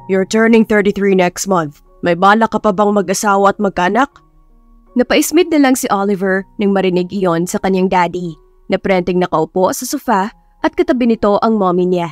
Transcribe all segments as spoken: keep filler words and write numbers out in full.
You're turning thirty-three next month. May balak ka pa bang mag-asawa at magkaanak? Napaismit na lang si Oliver nang marinig iyon sa kanyang daddy na prenteng nakaupo sa sofa at katabi nito ang mommy niya.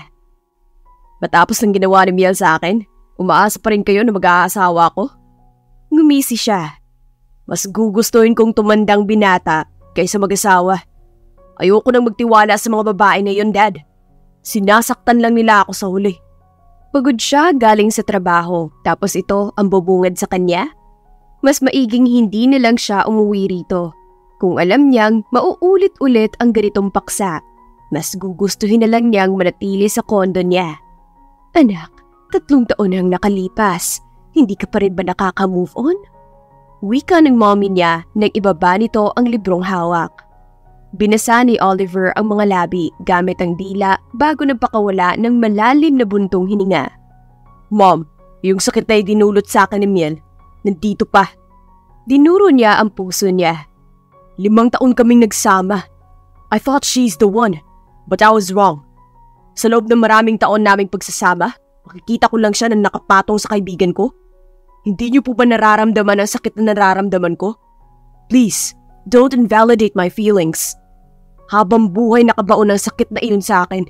Matapos ng ginawa ni Miel sa akin, umaasa pa rin kayo na mag-aasawa ko? Ngumisi siya. Mas gugustuhin kong tumandang binata kaysa mag-asawa. Ayoko nang magtiwala sa mga babae na yun, Dad. Sinasaktan lang nila ako sa huli. Pagod siya galing sa trabaho tapos ito ang bubungad sa kanya? Mas maiging hindi na lang siya umuwi rito. Kung alam niyang mauulit-ulit ang ganitong paksa, mas gugustuhin na lang niyang manatili sa kondo niya. Anak, tatlong taon nang nakalipas. Hindi ka pa rin ba nakaka-move on? Wika ng mommy niya nang ibaba nito ang librong hawak. Binasa ni Oliver ang mga labi gamit ang dila bago nagpakawala ng malalim na buntong hininga. Mom, yung sakit na dinulot sa akin ni Miel, nandito pa. Dinuro niya ang puso niya. Limang taon kaming nagsama. I thought she's the one, but I was wrong. Sa loob ng maraming taon naming pagsasama, makikita ko lang siya na nakapatong sa kaibigan ko. Hindi niyo po ba nararamdaman ang sakit na nararamdaman ko? Please, don't invalidate my feelings. Habang buhay nakabaon ang sakit na iyon sa akin.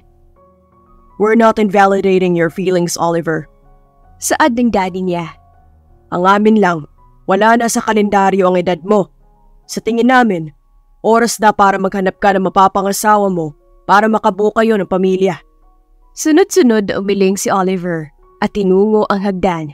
We're not invalidating your feelings, Oliver. Saad ng daddy niya. Ang amin lang, wala na sa kalendaryo ang edad mo. Sa tingin namin, oras na para maghanap ka ng mapapangasawa mo para makabuo kayo ng pamilya. Sunod-sunod na umiling si Oliver at tinungo ang hagdan.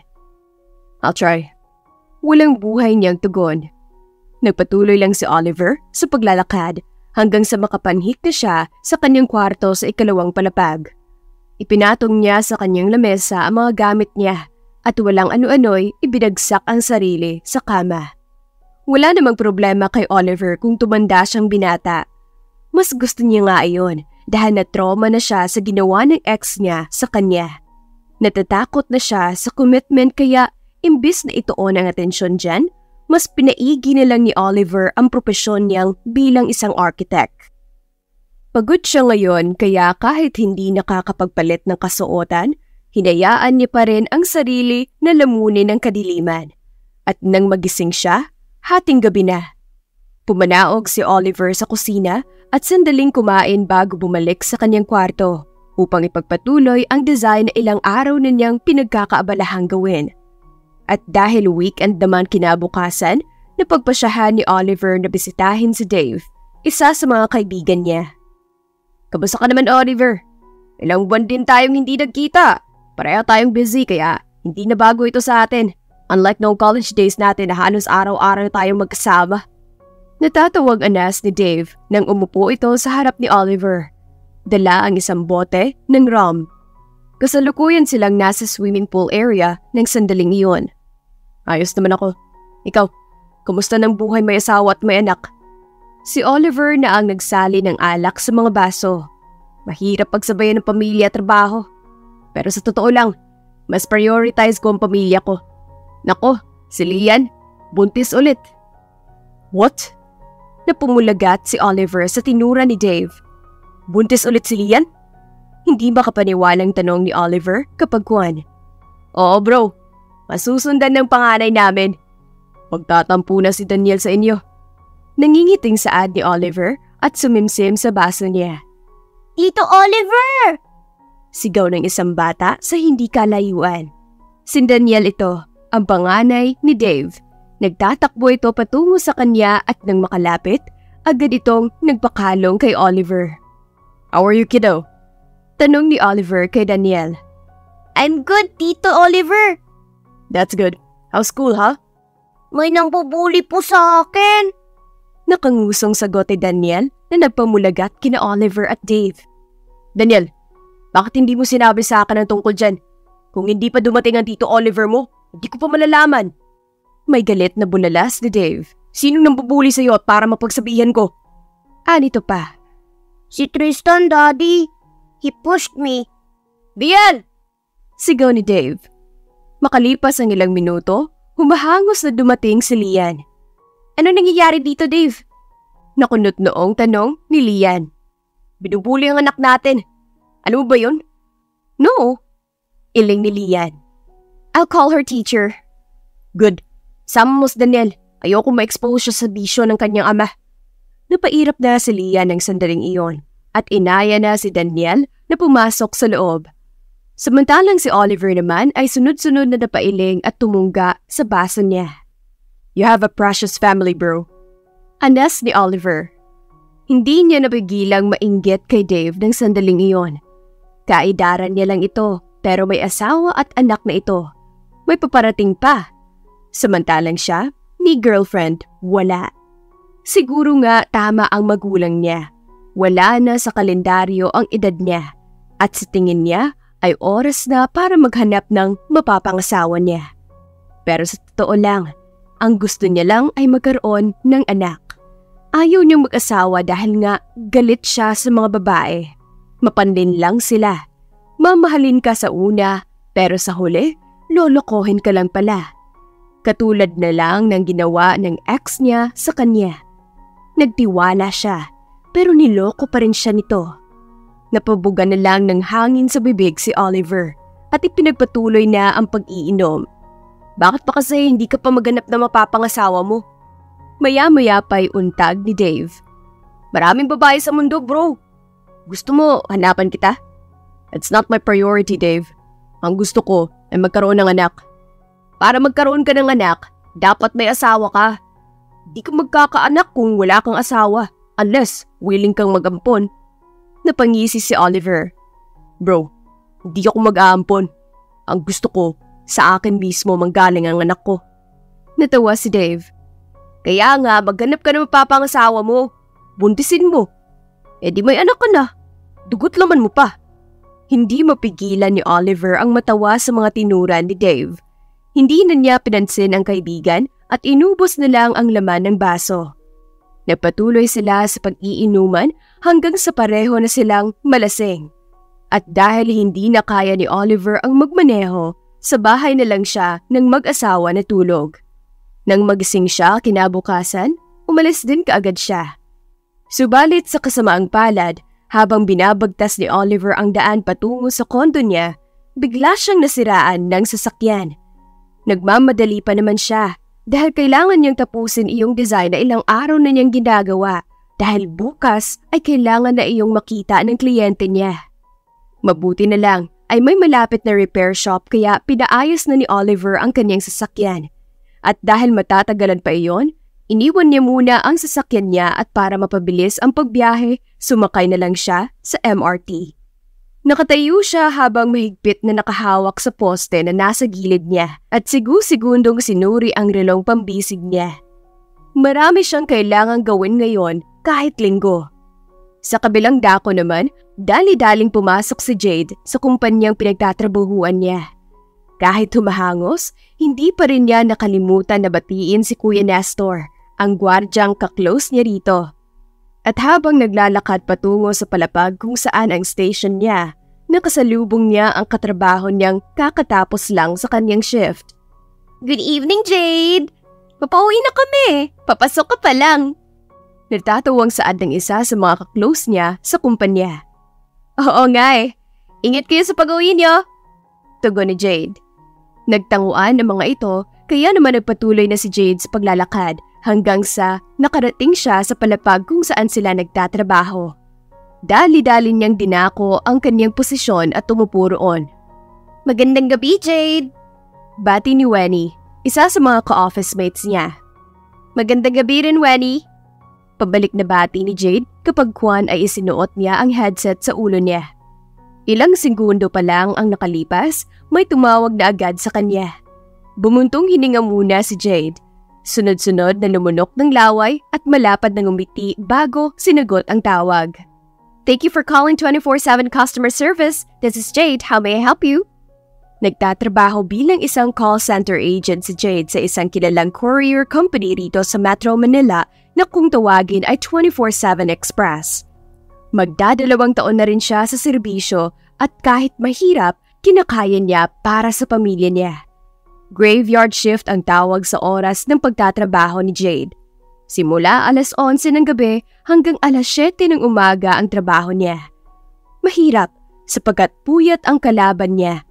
I'll try. Walang buhay niyang tugon. Nagpatuloy lang si Oliver sa paglalakad hanggang sa makapanhik na siya sa kanyang kwarto sa ikalawang palapag. Ipinatong niya sa kanyang lamesa ang mga gamit niya at walang ano-ano'y ibinagsak ang sarili sa kama. Wala namang problema kay Oliver kung tumanda siyang binata. Mas gusto niya nga iyon dahil na-trauma na siya sa ginawa ng ex niya sa kanya. Natatakot na siya sa commitment kaya imbis na ituon ang atensyon dyan, mas pinaigi na lang ni Oliver ang propesyon niyang bilang isang architect. Pagod siya ngayon kaya kahit hindi nakakapagpalit ng kasuotan, hinayaan niya pa rin ang sarili na lamunin ng kadiliman. At nang magising siya, hating gabi na. Pumanaog si Oliver sa kusina at sandaling kumain bago bumalik sa kanyang kwarto upang ipagpatuloy ang design na ilang araw na niyang pinagkakaabalahang gawin. At dahil weekend naman kinabukasan, napagpasyahan ni Oliver na bisitahin si Dave, isa sa mga kaibigan niya. Kamusta ka naman, Oliver? Ilang buwan din tayong hindi nagkita. Pareho tayong busy kaya hindi na bago ito sa atin. Unlike noong college days natin na halos araw-araw tayong magkasama. Natatawag anas ni Dave nang umupo ito sa harap ni Oliver. Dala ang isang bote ng rum. Kasalukuyan silang nasa swimming pool area ng sandaling iyon. Ayos naman ako. Ikaw, kumusta ng buhay may asawa at may anak? Si Oliver na ang nagsali ng alak sa mga baso. Mahirap pagsabayan ng pamilya at trabaho. Pero sa totoo lang, mas prioritize ko ang pamilya ko. Nako, si Lian, buntis ulit. What? Napumulagat si Oliver sa tinura ni Dave. Buntis ulit si Lian? Hindi ba kapaniwalang tanong ni Oliver kapag kuwan? Oo bro, masusundan ng panganay namin. Magtatampo na si Daniel sa inyo. Nangingiting saad ni Oliver at sumimsim sa baso niya. Tito Oliver! Sigaw ng isang bata sa hindi kalayuan. Si Daniel ito, ang panganay ni Dave. Nagtatakbo ito patungo sa kanya at nang makalapit, agad itong nagpakalong kay Oliver. How are you, kiddo? Tanong ni Oliver kay Daniel. I'm good, Tito Oliver. That's good. How's school, huh? May nangpupuli po sa akin. Nakangusong sagot ni Daniel na nagpamulagat kina Oliver at Dave. Daniel, bakit hindi mo sinabi sa akin ang tungkol dyan? Kung hindi pa dumating ang Tito Oliver mo, hindi ko pa malalaman. May galit na bulalas ni Dave. Sinong nambubuli sa'yo at para mapagsabihan ko? Anito pa. Si Tristan, Daddy. He pushed me. Dian! Sigaw ni Dave. Makalipas ang ilang minuto, humahangos na dumating si Lian. Ano nangyayari dito, Dave? Nakunot noong tanong ni Lian. Binubuli ang anak natin. Ano ba yun? No. Iling ni Lian. I'll call her teacher. Good. Sama mo si Daniel. Ayoko ma-expose siya sa bisyo ng kanyang ama. Napairap na si Leah ng sandaling iyon at inaya na si Daniel na pumasok sa loob. Samantalang si Oliver naman ay sunod-sunod na napailing at tumungga sa baso niya. You have a precious family, bro. Anas ni Oliver. Hindi niya napigilang mainggit kay Dave ng sandaling iyon. Kaidaran niya lang ito pero may asawa at anak na ito. May paparating pa. Samantalang siya, ni girlfriend, wala. Siguro nga tama ang magulang niya. Wala na sa kalendaryo ang edad niya. At sa tingin niya ay oras na para maghanap ng mapapangasawa niya. Pero sa totoo lang, ang gusto niya lang ay magkaroon ng anak. Ayaw niyang mag-asawa dahil nga galit siya sa mga babae. Mapanlin lang sila. Mamahalin ka sa una, pero sa huli, lolokohin ka lang pala. Katulad na lang ng ginawa ng ex niya sa kanya. Nagtiwala siya, pero niloko pa rin siya nito. Napabuga na lang ng hangin sa bibig si Oliver at ipinagpatuloy na ang pag-iinom. Bakit pa kasi hindi ka pa maganap na mapapangasawa mo? Maya-maya pa'y untag ni Dave. Maraming babae sa mundo, bro. Gusto mo hanapan kita? It's not my priority, Dave. Ang gusto ko ay magkaroon ng anak. Para magkaroon ka ng anak, dapat may asawa ka. Di ka magkakaanak kung wala kang asawa unless willing kang mag-ampon. Napangisi si Oliver. Bro, hindi ako mag-aampon. Ang gusto ko, sa akin mismo manggaling ang anak ko. Natawa si Dave. Kaya nga, maghanap ka na mapapangasawa mo. Buntisin mo. Eh di may anak ka na. Dugot laman mo pa. Hindi mapigilan ni Oliver ang matawa sa mga tinuran ni Dave. Hindi na niya pinansin ang kaibigan at inubos na lang ang laman ng baso. Nagpatuloy sila sa pag-iinuman hanggang sa pareho na silang malasing. At dahil hindi na kaya ni Oliver ang magmaneho, sa bahay na lang siya ng mag-asawa na tulog. Nang magising siya kinabukasan, umalis din kaagad siya. Subalit sa kasamaang palad, habang binabagtas ni Oliver ang daan patungo sa kondo niya, bigla siyang nasiraan ng sasakyan. Nagmamadali pa naman siya dahil kailangan niyang tapusin iyong design na ilang araw na niyang ginagawa dahil bukas ay kailangan na iyong makita ng kliyente niya. Mabuti na lang ay may malapit na repair shop kaya pinaayos na ni Oliver ang kanyang sasakyan. At dahil matatagalan pa iyon, iniwan niya muna ang sasakyan niya at para mapabilis ang pagbiyahe, sumakay na lang siya sa M R T. Nakatayo siya habang mahigpit na nakahawak sa poste na nasa gilid niya at sigu-sigundong sinuri ang relong pambisig niya. Marami siyang kailangang gawin ngayon kahit linggo. Sa kabilang dako naman, dali-daling pumasok si Jade sa kumpanyang pinagtatrabahuan niya. Kahit humahangos, hindi pa rin niya nakalimutan na batiin si Kuya Nestor, ang gwardyang ka-close niya rito. At habang naglalakad patungo sa palapag kung saan ang station niya, nakasalubong niya ang katrabaho niyang kakatapos lang sa kanyang shift. Good evening, Jade! Papauwi na kami! Papasok ka pa lang! Nagtatawang saad ng isa sa mga ka-close niya sa kumpanya. Oo nga eh. Ingat kayo sa pag-uwi niyo! Tugon ni Jade. Nagtanguan ang mga ito kaya naman nagpatuloy na si Jade sa paglalakad hanggang sa nakarating siya sa palapag kung saan sila nagtatrabaho. Dali-dali niyang dinako ang kanyang posisyon at tumupo roon. Magandang gabi, Jade! Bati ni Wenny, isa sa mga ka-office mates niya. Magandang gabi rin, Wenny! Pabalik na bati ni Jade kapag kuwan ay isinuot niya ang headset sa ulo niya. Ilang segundo pa lang ang nakalipas, may tumawag na agad sa kanya. Bumuntong hininga muna si Jade. Sunod-sunod na lumunok ng laway at malapad na ngumiti bago sinagot ang tawag. Thank you for calling twenty-four seven customer service. This is Jade. How may I help you? Nagtatrabaho bilang isang call center agent si Jade sa isang kilalang courier company rito sa Metro Manila na kung tawagin ay twenty-four seven Express. Magdadalawang taon na rin siya sa serbisyo at kahit mahirap, kinakaya niya para sa pamilya niya. Graveyard shift ang tawag sa oras ng pagtatrabaho ni Jade. Simula alas onse ng gabi hanggang alas siyete ng umaga ang trabaho niya. Mahirap sapagkat puyat ang kalaban niya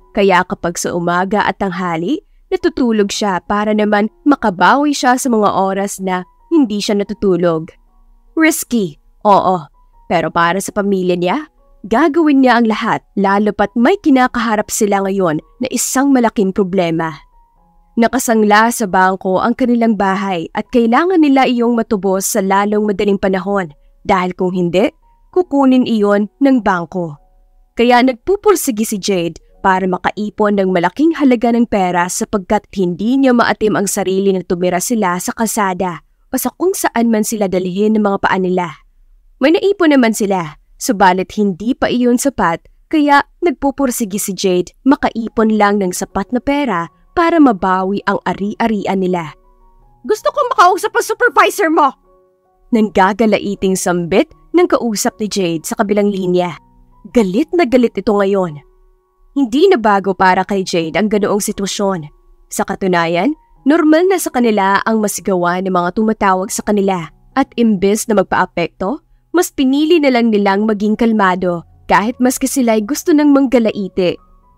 Kaya kapag sa umaga at tanghali, natutulog siya para naman makabawi siya sa mga oras na hindi siya natutulog. Risky, oo. Pero para sa pamilya niya, gagawin niya ang lahat lalo pat may kinakaharap sila ngayon na isang malaking problema. Nakasangla sa bangko ang kanilang bahay at kailangan nila iyong matubos sa lalong madaling panahon dahil kung hindi, kukunin iyon ng bangko. Kaya nagpupursigi si Jade para makaipon ng malaking halaga ng pera sapagkat hindi niya maatim ang sarili na tumira sila sa kalsada o sa kung saan man sila dalhin ng mga paa nila. May naipon naman sila, subalit hindi pa iyon sapat kaya nagpupursigi si Jade makaipon lang ng sapat na pera para mabawi ang ari-arian nila. Gusto kong makausap ang supervisor mo! Nang gagalaiting sambit ng kausap ni Jade sa kabilang linya. Galit na galit ito ngayon. Hindi na bago para kay Jade ang ganoong sitwasyon. Sa katunayan, normal na sa kanila ang masigawan ng mga tumatawag sa kanila at imbes na magpaapekto, mas pinili na lang nilang maging kalmado kahit maski sila'y gusto ng manggalaiti.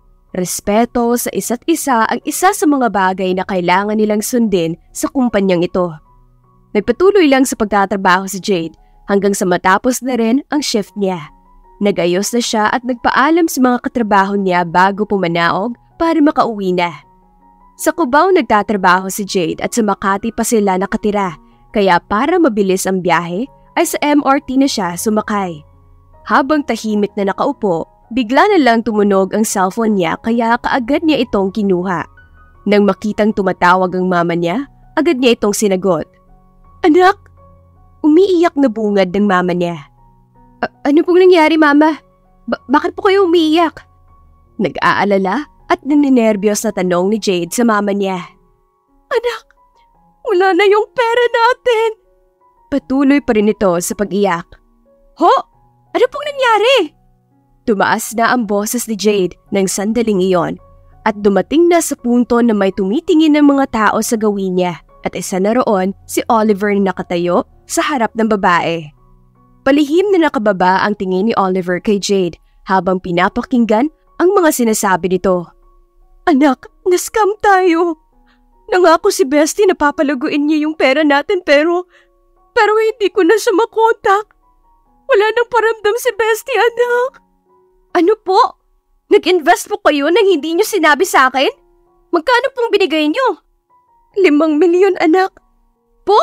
Respeto sa isa't isa ang isa sa mga bagay na kailangan nilang sundin sa kumpanyang ito. Nagpatuloy lang sa pagtatrabaho si Jade hanggang sa matapos na rin ang shift niya. Nag-ayos na siya at nagpaalam sa mga katrabaho niya bago pumanaog para makauwi na. Sa Cubao nagtatrabaho si Jade at sa Makati pa sila nakatira, kaya para mabilis ang biyahe ay sa M R T na siya sumakay. Habang tahimik na nakaupo, bigla na lang tumunog ang cellphone niya kaya kaagad niya itong kinuha. Nang makitang tumatawag ang mama niya, agad niya itong sinagot. "Anak!" Umiiyak na bungad ng mama niya. "Ano pong nangyari, Mama? Ba- bakit po kayo umiiyak?" Nag-aalala at naninervyos na tanong ni Jade sa mama niya. "Anak, wala na yung pera natin." Patuloy pa rin ito sa pag-iyak. "Ho? Ano pong nangyari?" Tumaas na ang boses ni Jade ng sandaling iyon at dumating na sa punto na may tumitingin ng mga tao sa gawin niya at isa na roon si Oliver na nakatayo sa harap ng babae. Palihim na nakababa ang tingin ni Oliver kay Jade habang pinapakinggan ang mga sinasabi nito. "Anak, na-scam tayo. Nangako si Bestie na papalaguin niya yung pera natin pero, pero hindi ko na siya makontak. Wala nang paramdam si Bestie, anak." "Ano po? Nag-invest po kayo nang hindi niyo sinabi sa akin? Magkano pong binigay niyo?" Limang milyon, anak." "Po?"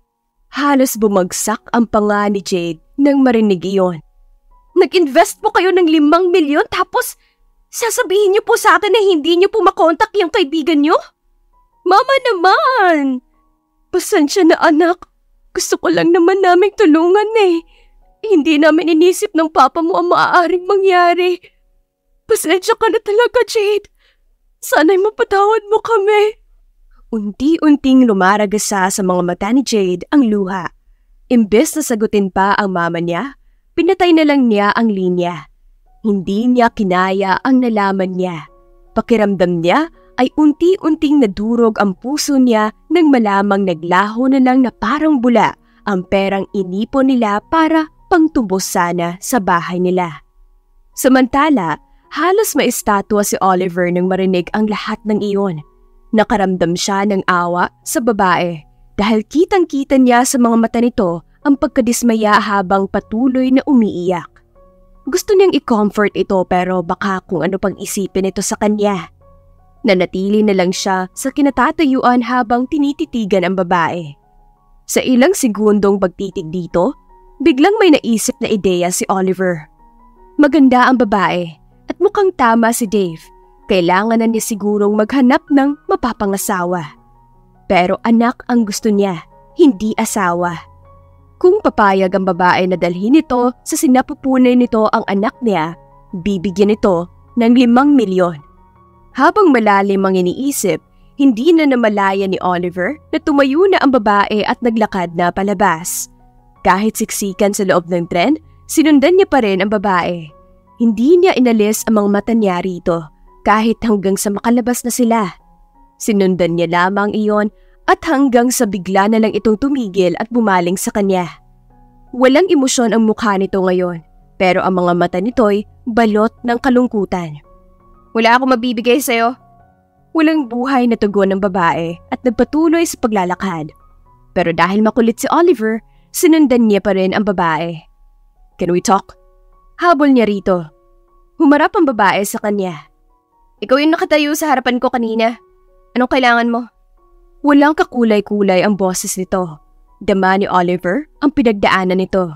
Halos bumagsak ang panga ni Jade nang marinig iyon. "Nag-invest po kayo ng limang milyon tapos sasabihin niyo po sa atin na hindi niyo po makontak yung kaibigan niyo? Mama naman! Pasensya na, anak. Gusto ko lang naman naming tulungan eh. Hindi namin inisip ng papa mo ang maaaring mangyari. Pasensya ka na talaga, Jade. Sana'y mapatawad mo kami." Unti-unting lumaragasa sa mga mata ni Jade ang luha. Imbes na sagutin pa ang mama niya, pinatay na lang niya ang linya. Hindi niya kinaya ang nalaman niya. Pakiramdam niya ay unti-unting nadurog ang puso niya nang malamang naglaho na lang na parang bula ang perang inipon nila para pangtubos sana sa bahay nila. Samantala, halos maistatwa si Oliver nang marinig ang lahat ng iyon. Nakaramdam siya ng awa sa babae dahil kitang-kita niya sa mga mata nito ang pagkadismaya habang patuloy na umiiyak. Gusto niyang i-comfort ito pero baka kung ano pang isipin ito sa kanya. Nanatili na lang siya sa kinatatayuan habang tinititigan ang babae. Sa ilang segundong pagtitig dito, biglang may naisip na ideya si Oliver. Maganda ang babae at mukhang tama si Dave. Kailangan na niya sigurong maghanap ng mapapangasawa. Pero anak ang gusto niya, hindi asawa. Kung papayag ang babae na dalhin ito sa sinapupunay nito ang anak niya, bibigyan ito ng limang milyon. Habang malalim ang iniisip, hindi na namalaya ni Oliver na tumayo na ang babae at naglakad na palabas. Kahit siksikan sa loob ng tren, sinundan niya pa rin ang babae. Hindi niya inalis ang mga mata niya rito. Kahit hanggang sa makalabas na sila. Sinundan niya lamang iyon at hanggang sa bigla na lang itong tumigil at bumaling sa kanya. Walang emosyon ang mukha nito ngayon, pero ang mga mata nito'y balot ng kalungkutan. Wala akong mabibigay sa'yo. Walang buhay na tugon ng babae at nagpatuloy sa paglalakad. Pero dahil makulit si Oliver, sinundan niya pa rin ang babae. Can we talk? Habol niya rito. Humarap ang babae sa kanya. Ikaw yung nakatayo sa harapan ko kanina. Anong kailangan mo? Walang kakulay-kulay ang boses nito. Dama ni Oliver ang pinagdaanan nito.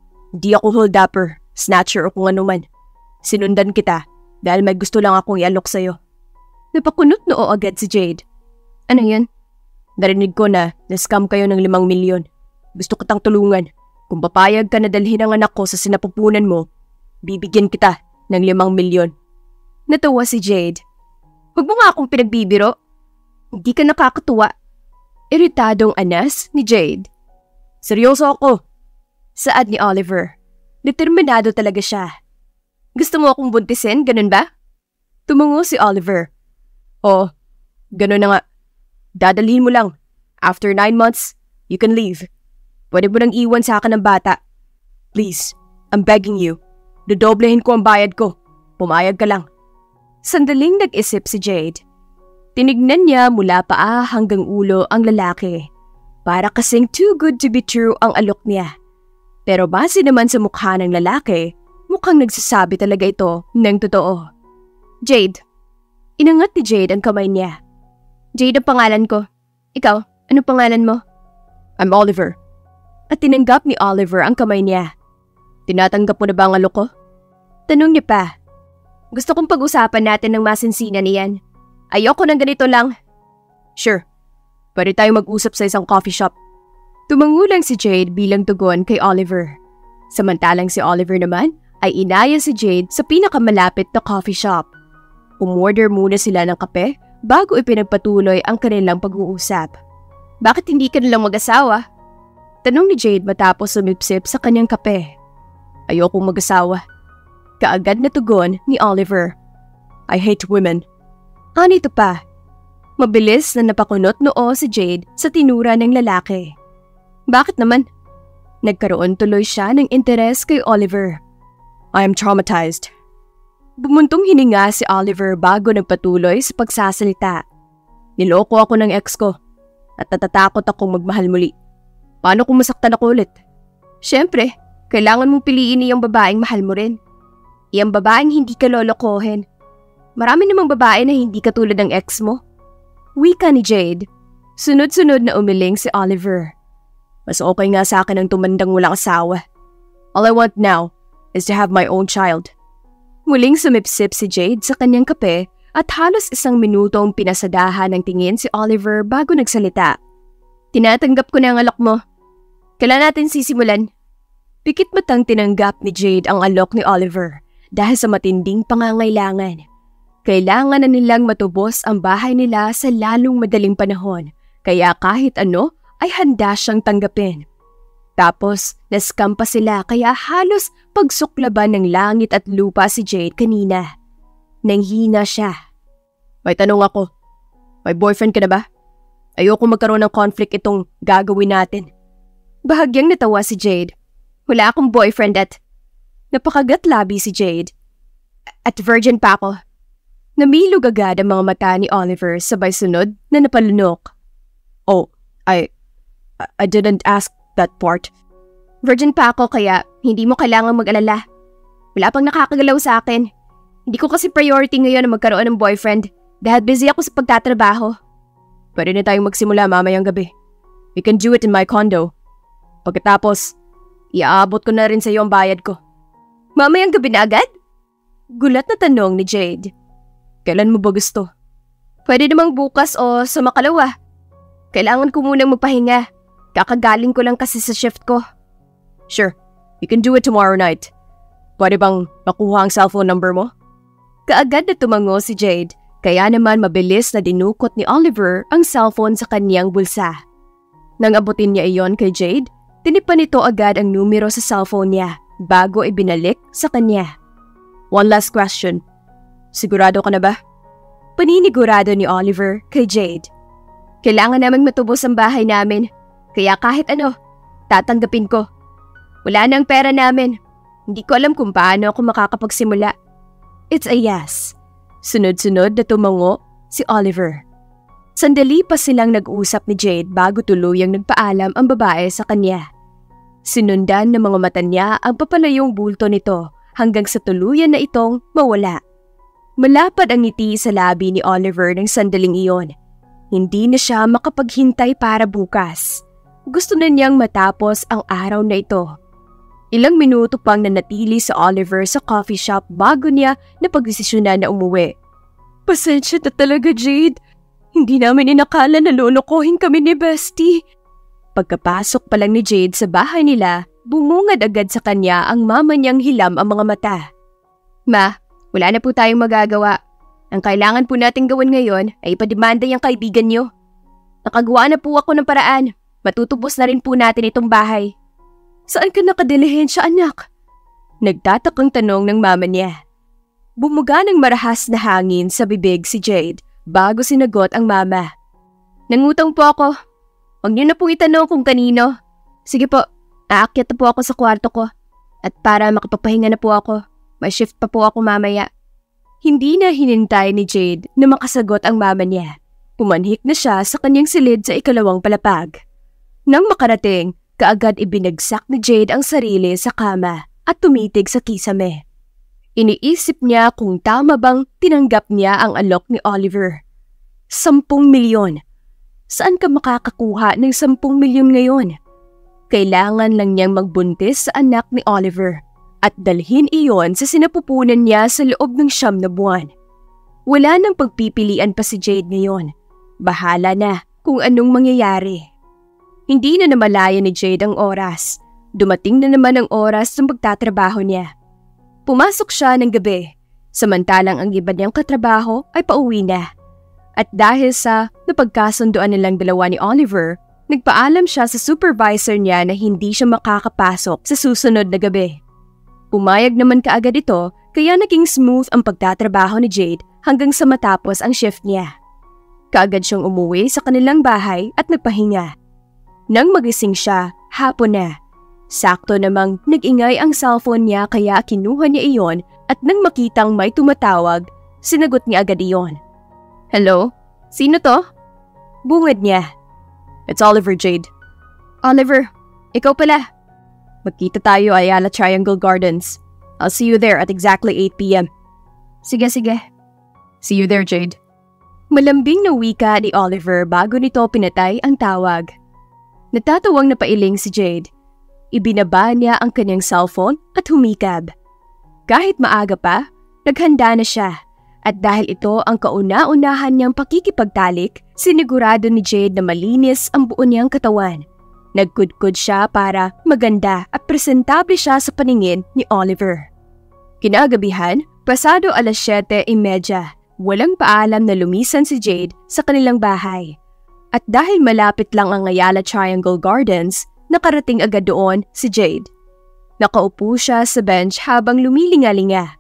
Di ako hold-upper, snatcher o kung ano man. Sinundan kita dahil may gusto lang akong ialok sa'yo. Napakunot noo agad si Jade. Ano yun? Narinig ko na na-scam kayo ng limang milyon. Gusto kitang tulungan. Kung papayag ka na dalhin ang anak ko sa sinapupunan mo, bibigyan kita ng limang milyon. Natawa si Jade. Huwag mo nga akong pinagbibiro. Hindi ka nakakatuwa. Iritadong anas ni Jade. Seryoso ako. Saad ni Oliver. Determinado talaga siya. Gusto mo akong buntisin, ganun ba? Tumungo si Oliver. Oo, ganun na nga. Dadalhin mo lang. After nine months, you can leave. Pwede mo nang iwan sa akin ng bata. Please, I'm begging you. Dodoblehin ko ang bayad ko. Pumayag ka lang. Sandaling nag-isip si Jade. Tinignan niya mula paa hanggang ulo ang lalaki. Para kasing too good to be true ang alok niya. Pero base naman sa mukha ng lalaki, mukhang nagsasabi talaga ito ng totoo. Jade. Inangat ni Jade ang kamay niya. Jade ang pangalan ko. Ikaw, ano pangalan mo? I'm Oliver. At tinanggap ni Oliver ang kamay niya. Tinatanggap mo na ba ang alok ko? Tanong niya pa. Gusto kong pag-usapan natin ng masinsinan niyan. Ayoko ng ganito lang. Sure. Pwede tayo mag-usap sa isang coffee shop. Tumango lang si Jade bilang tugon kay Oliver. Samantalang si Oliver naman ay inaya si Jade sa pinakamalapit na coffee shop. Umorder muna sila ng kape bago ipinagpatuloy ang kanilang pag-uusap. Bakit hindi ka nilang mag-asawa? Tanong ni Jade matapos sumipsip sa kanyang kape. Ayokong mag-asawa. Kaagad na tugon ni Oliver. I hate women. Anito pa. Mabilis na napakunot noo si Jade sa tinura ng lalaki. Bakit naman? Nagkaroon tuloy siya ng interes kay Oliver. I am traumatized. Bumuntong hininga si Oliver bago nagpatuloy sa pagsasalita. Niloko ako ng ex ko at natatakot akong magmahal muli. Paano kung masaktan ako ulit? Siyempre, kailangan mong piliin iyang babaeng mahal mo rin. Iyang babaeng hindi ka lolokohin. Marami namang babae na hindi katulad ng ex mo. Wika ni Jade. Sunod-sunod na umiling si Oliver. Mas okay nga sa akin ang tumandang walang asawa. All I want now is to have my own child. Muling sumipsip si Jade sa kanyang kape at halos isang minutong pinasadahan ng tingin si Oliver bago nagsalita. Tinatanggap ko na ang alok mo. Kailan natin sisimulan? Pikit matang tinanggap ni Jade ang alok ni Oliver dahil sa matinding pangangailangan. Kailangan na nilang matubos ang bahay nila sa lalong madaling panahon kaya kahit ano ay handa siyang tanggapin. Tapos, na-scam pa sila kaya halos pagsuklaban ng langit at lupa si Jade kanina. Nanghina siya. May tanong ako. May boyfriend ka na ba? Ayoko magkaroon ng conflict itong gagawin natin. Bahagyang natawa si Jade. Wala akong boyfriend at... Napakagat-labi si Jade. At virgin pa ako. Namilog agad ang mga mata ni Oliver sabay sunod na napalunok. Oh, I... I didn't ask that part. Virgin pa ako kaya hindi mo kailangang mag-alala. Wala pang nakakagalaw sa akin. Hindi ko kasi priority ngayon na magkaroon ng boyfriend dahil busy ako sa pagtatrabaho. Pwede na tayong magsimula mamayang gabi. We can do it in my condo. Pagkatapos, iaabot ko na rin sa iyo ang bayad ko. Mamayang gabi na agad? Gulat na tanong ni Jade. Kailan mo ba gusto? Pwede namang bukas o sa makalawa. Kailangan ko munang magpahinga. Kakagaling ko lang kasi sa shift ko. Sure, we can do it tomorrow night. Pwede bang makuha ang cellphone number mo? Kaagad na tumango si Jade, kaya naman mabilis na dinukot ni Oliver ang cellphone sa kaniyang bulsa. Nang abutin niya iyon kay Jade, tinipan nito agad ang numero sa cellphone niya bago ibinalik sa kanya. One last question. Sigurado ka na ba? Paninigurado ni Oliver kay Jade. Kailangan namang matubos ang bahay namin. Kaya kahit ano, tatanggapin ko. Wala nang pera namin. Hindi ko alam kung paano ako makakapagsimula. It's a yes. Sunod-sunod na tumango si Oliver. Sandali pa silang nag-usap ni Jade bago tuluyang nagpaalam ang babae sa kanya. Sinundan ng mga mata niya ang papalayong bulto nito hanggang sa tuluyan na itong mawala. Malapad ang ngiti sa labi ni Oliver ng sandaling iyon. Hindi na siya makapaghintay para bukas. Gusto na niyang matapos ang araw na ito. Ilang minuto pang nanatili sa Oliver sa coffee shop bago niya napagdesisyonan na umuwi. Pasensya na talaga, Jade. Hindi namin inakala na lolokohin kami ni Bestie. Pagkapasok pa lang ni Jade sa bahay nila, bumungad agad sa kanya ang mama niyang hilam ang mga mata. Ma, wala na po tayong magagawa. Ang kailangan po nating gawin ngayon ay ipademanda yung kaibigan niyo. Nakagawa na po ako ng paraan. Matutubos na rin po natin itong bahay. Saan ka nakadilihensya, anak? Nagtatakang tanong ng mama niya. Bumuga ng marahas na hangin sa bibig si Jade bago sinagot ang mama. Nangutang po ako. Huwag niyo na po itanong kung kanino. Sige po, aakyat na po ako sa kwarto ko. At para makapagpahinga na po ako, may shift pa po ako mamaya. Hindi na hinintay ni Jade na makasagot ang mama niya. Pumanhik na siya sa kanyang silid sa ikalawang palapag. Nang makarating, kaagad ibinagsak ni Jade ang sarili sa kama at tumitig sa kisame. Iniisip niya kung tama bang tinanggap niya ang alok ni Oliver. Sampung milyon. Saan ka makakakuha ng sampung milyon ngayon? Kailangan lang niyang magbuntis sa anak ni Oliver at dalhin iyon sa sinapupunan niya sa loob ng siyam na buwan. Wala nang pagpipilian pa si Jade ngayon. Bahala na kung anong mangyayari. Hindi na namalaya ni Jade ang oras. Dumating na naman ang oras ng pagtatrabaho niya. Pumasok siya ng gabi, samantalang ang iba niyang katrabaho ay pauwi na. At dahil sa napagkasunduan nilang dalawa ni Oliver, nagpaalam siya sa supervisor niya na hindi siya makakapasok sa susunod na gabi. Pumayag naman kaagad ito kaya naging smooth ang pagtatrabaho ni Jade hanggang sa matapos ang shift niya. Kaagad siyang umuwi sa kanilang bahay at nagpahinga. Nang magising siya, hapon na. Sakto namang nag-ingay ang cellphone niya kaya kinuha niya iyon at nang makitang may tumatawag, sinagot niya agad iyon. Hello? Sino to? Bungad niya. It's Oliver, Jade. Oliver, ikaw pala. Magkita tayo ay Ayala Triangle Gardens. I'll see you there at exactly eight p m Sige, sige. See you there, Jade. Malambing na wika ni Oliver bago nito pinatay ang tawag. Natatawang napailing si Jade. Ibinaba niya ang kanyang cellphone at humikab. Kahit maaga pa, naghanda na siya. At dahil ito ang kauna-unahan niyang pakikipagtalik, sinigurado ni Jade na malinis ang buo niyang katawan. Nagkudkod siya para maganda at presentable siya sa paningin ni Oliver. Kinagabihan, pasado alas siyete trenta, walang paalam na lumisan si Jade sa kanilang bahay. At dahil malapit lang ang Ayala Triangle Gardens, nakarating agad doon si Jade. Nakaupo siya sa bench habang lumilingalinga.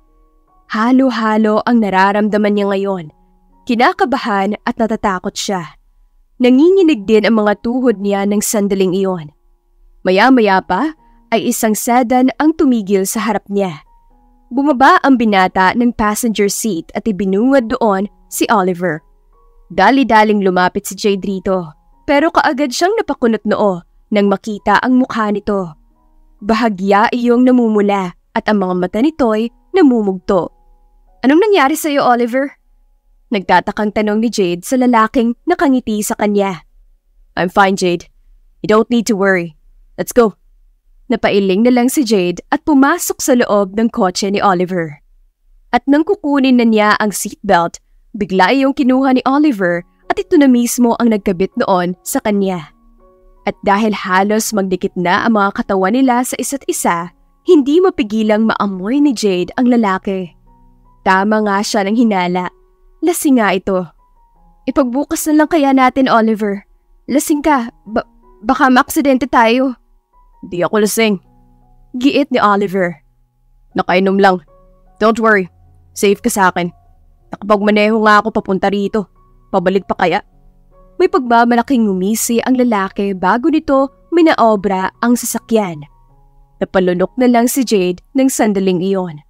Halo-halo ang nararamdaman niya ngayon. Kinakabahan at natatakot siya. Nanginginig din ang mga tuhod niya ng sandaling iyon. Maya-maya pa ay isang sedan ang tumigil sa harap niya. Bumaba ang binata ng passenger seat at ibinungad doon si Oliver. Dali-daling lumapit si Jade rito, pero kaagad siyang napakunot noo nang makita ang mukha nito. Bahagya iyong namumula at ang mga mata nito'y namumugto. Anong nangyari sa iyo, Oliver? Nagtatakang tanong ni Jade sa lalaking nakangiti sa kanya. I'm fine, Jade. You don't need to worry. Let's go. Napailing na lang si Jade at pumasok sa loob ng kotse ni Oliver. At nang kukunin na niya ang seatbelt, bigla iyong kinuha ni Oliver at ito na mismo ang nagkabit noon sa kanya. At dahil halos magdikit na ang mga katawan nila sa isa't isa, hindi mapigilang maamoy ni Jade ang lalaki. Tama nga siya ng hinala. Lasing nga ito. Ipagbukas na lang kaya natin, Oliver. Lasing ka. Ba- baka maaksidente tayo. Di ako lasing. Giit ni Oliver. Nakainom lang. Don't worry. Safe ka sa akin. Nakapagmaneho nga ako papunta rito. Pabalik pa kaya? May pagmamalaking ngumisi ang lalaki bago nito minaobra ang sasakyan. Napalunok na lang si Jade ng sandaling iyon.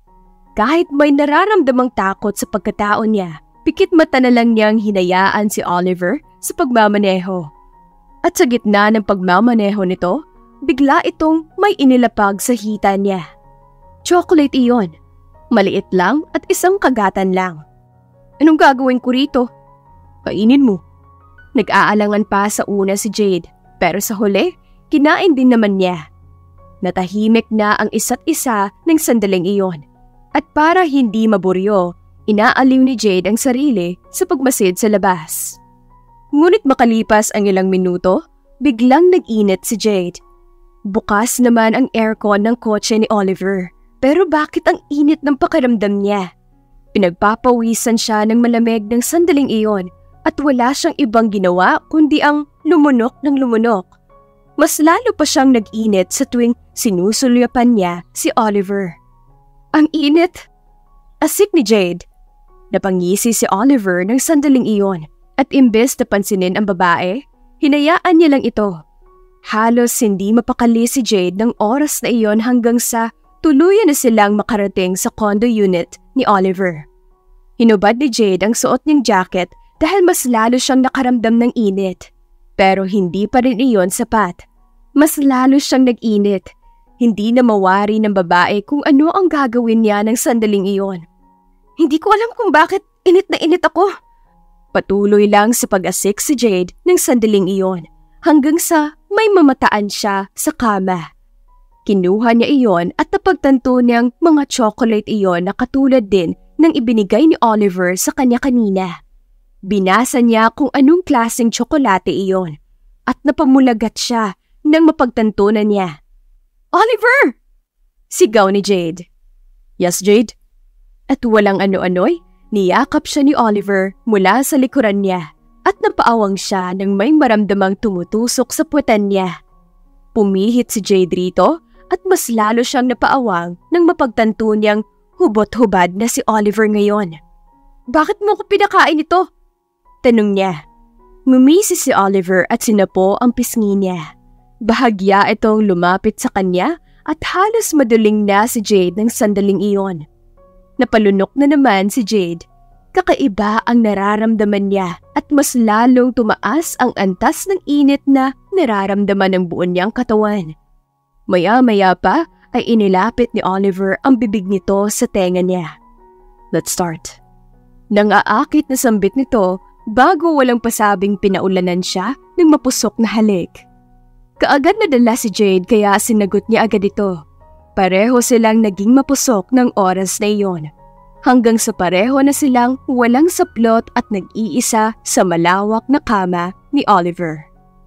Kahit may nararamdamang takot sa pagkatao niya, pikit mata na lang niyang hinayaan si Oliver sa pagmamaneho. At sa gitna ng pagmamaneho nito, bigla itong may inilapag sa hita niya. Chocolate iyon. Maliit lang at isang kagatan lang. Anong gagawin ko rito? Kainin mo. Nag-aalangan pa sa una si Jade, pero sa huli, kinain din naman niya. Natahimik na ang isa't isa ng sandaling iyon. At para hindi maburyo, inaaliw ni Jade ang sarili sa pagmasid sa labas. Ngunit makalipas ang ilang minuto, biglang nag-init si Jade. Bukas naman ang aircon ng kotse ni Oliver, pero bakit ang init ng pakiramdam niya? Pinagpapawisan siya ng malamig ng sandaling iyon at wala siyang ibang ginawa kundi ang lumunok ng lumunok. Mas lalo pa siyang nag-init sa tuwing sinusulyapan niya si Oliver. Ang init! Asik ni Jade. Napangisi si Oliver ng sandaling iyon at imbes na pansinin ang babae, hinayaan niya lang ito. Halos hindi mapakali si Jade ng oras na iyon hanggang sa tuluyan na silang makarating sa condo unit ni Oliver. Hinubad ni Jade ang suot niyang jacket dahil mas lalo siyang nakaramdam ng init. Pero hindi pa rin iyon sapat. Mas lalo siyang nag-init. Hindi na mawari ng babae kung ano ang gagawin niya ng sandaling iyon. Hindi ko alam kung bakit init na init ako. Patuloy lang sa pag-asik si Jade ng sandaling iyon hanggang sa may mamataan siya sa kama. Kinuha niya iyon at napagtanto niyang mga chocolate iyon na katulad din ng ibinigay ni Oliver sa kanya kanina. Binasa niya kung anong klaseng tsokolate iyon at napamulagat siya nang mapagtanto na niya. Oliver! Sigaw ni Jade. Yes, Jade? At walang ano-ano'y, niyakap siya ni Oliver mula sa likuran niya at napaawang siya nang may maramdamang tumutusok sa puwetan niya. Pumihit si Jade rito at mas lalo siyang napaawang nang mapagtanto niyang hubot-hubad na si Oliver ngayon. Bakit mo ko pinakain ito? Tanong niya. Ngumisi si Oliver at sinapo ang pisngi niya. Bahagya itong lumapit sa kanya at halos maduling na si Jade ng sandaling iyon. Napalunok na naman si Jade. Kakaiba ang nararamdaman niya at mas lalong tumaas ang antas ng init na nararamdaman ng buon niyang katawan. Maya-maya pa ay inilapit ni Oliver ang bibig nito sa tenga niya. Let's start. Nang-aakit na sambit nito bago walang pasabing pinaulanan siya ng mapusok na halik. Kaagad nadala si Jade kaya sinagot niya agad ito. Pareho silang naging mapusok ng oras na iyon. Hanggang sa pareho na silang walang saplot at nag-iisa sa malawak na kama ni Oliver.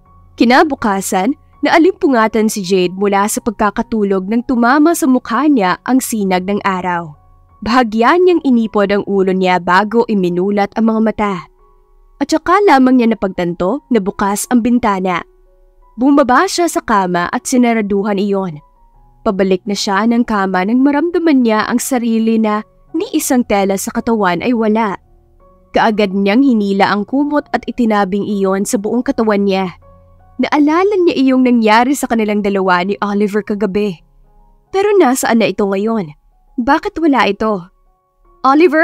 Kinabukasan, naalimpungatan si Jade mula sa pagkakatulog nang tumama sa mukha niya ang sinag ng araw. Bahagyan niyang inipod ang ulo niya bago iminulat ang mga mata. At saka lamang niya napagtanto na bukas ang bintana. Bumaba siya sa kama at sinaraduhan iyon. Pabalik na siya ng kama nang maramdaman niya ang sarili na ni isang tela sa katawan ay wala. Kaagad niyang hinila ang kumot at itinabing iyon sa buong katawan niya. Naalala niya iyong nangyari sa kanilang dalawa ni Oliver kagabi. Pero nasaan na ito ngayon? Bakit wala ito? Oliver?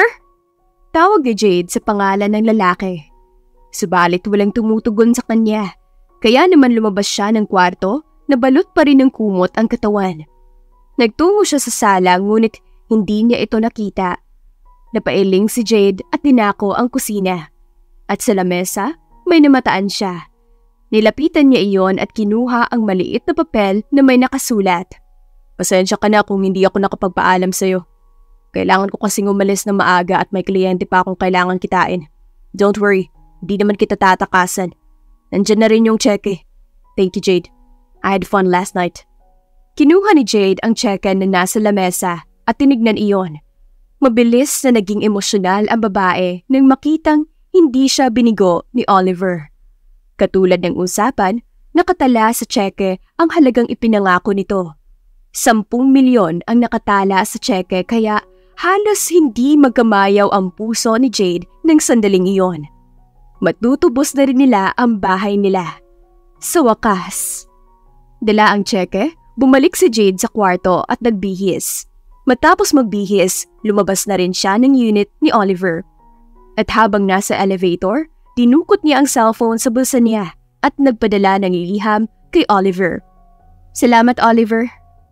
Tawag ni Jade sa pangalan ng lalaki. Subalit walang tumutugon sa kanya. Kaya naman lumabas siya ng kwarto na balot pa rin ng kumot ang katawan. Nagtungo siya sa sala ngunit hindi niya ito nakita. Napailing si Jade at dinako ang kusina. At sa lamesa, may namataan siya. Nilapitan niya iyon at kinuha ang maliit na papel na may nakasulat. Pasensya ka na kung hindi ako nakapagpaalam sa'yo. Kailangan ko kasing umalis na maaga at may kliyente pa akong kailangan kitain. Don't worry, hindi naman kita tatakasan. Nandiyan na rin yung cheque. Thank you, Jade. I had fun last night. Kinuha ni Jade ang cheque na nasa lamesa at tinignan iyon. Mabilis na naging emosyonal ang babae nang makitang hindi siya binigo ni Oliver. Katulad ng usapan, nakatala sa cheque ang halagang ipinangako nito. Sampung milyon ang nakatala sa cheque kaya halos hindi magkamayaw ang puso ni Jade ng sandaling iyon. Matutubos na rin nila ang bahay nila. Sa wakas. Dala ang cheque, bumalik si Jade sa kwarto at nagbihis. Matapos magbihis, lumabas na rin siya ng unit ni Oliver. At habang nasa elevator, dinukot niya ang cellphone sa bulsa niya at nagpadala ng liham kay Oliver. Salamat, Oliver.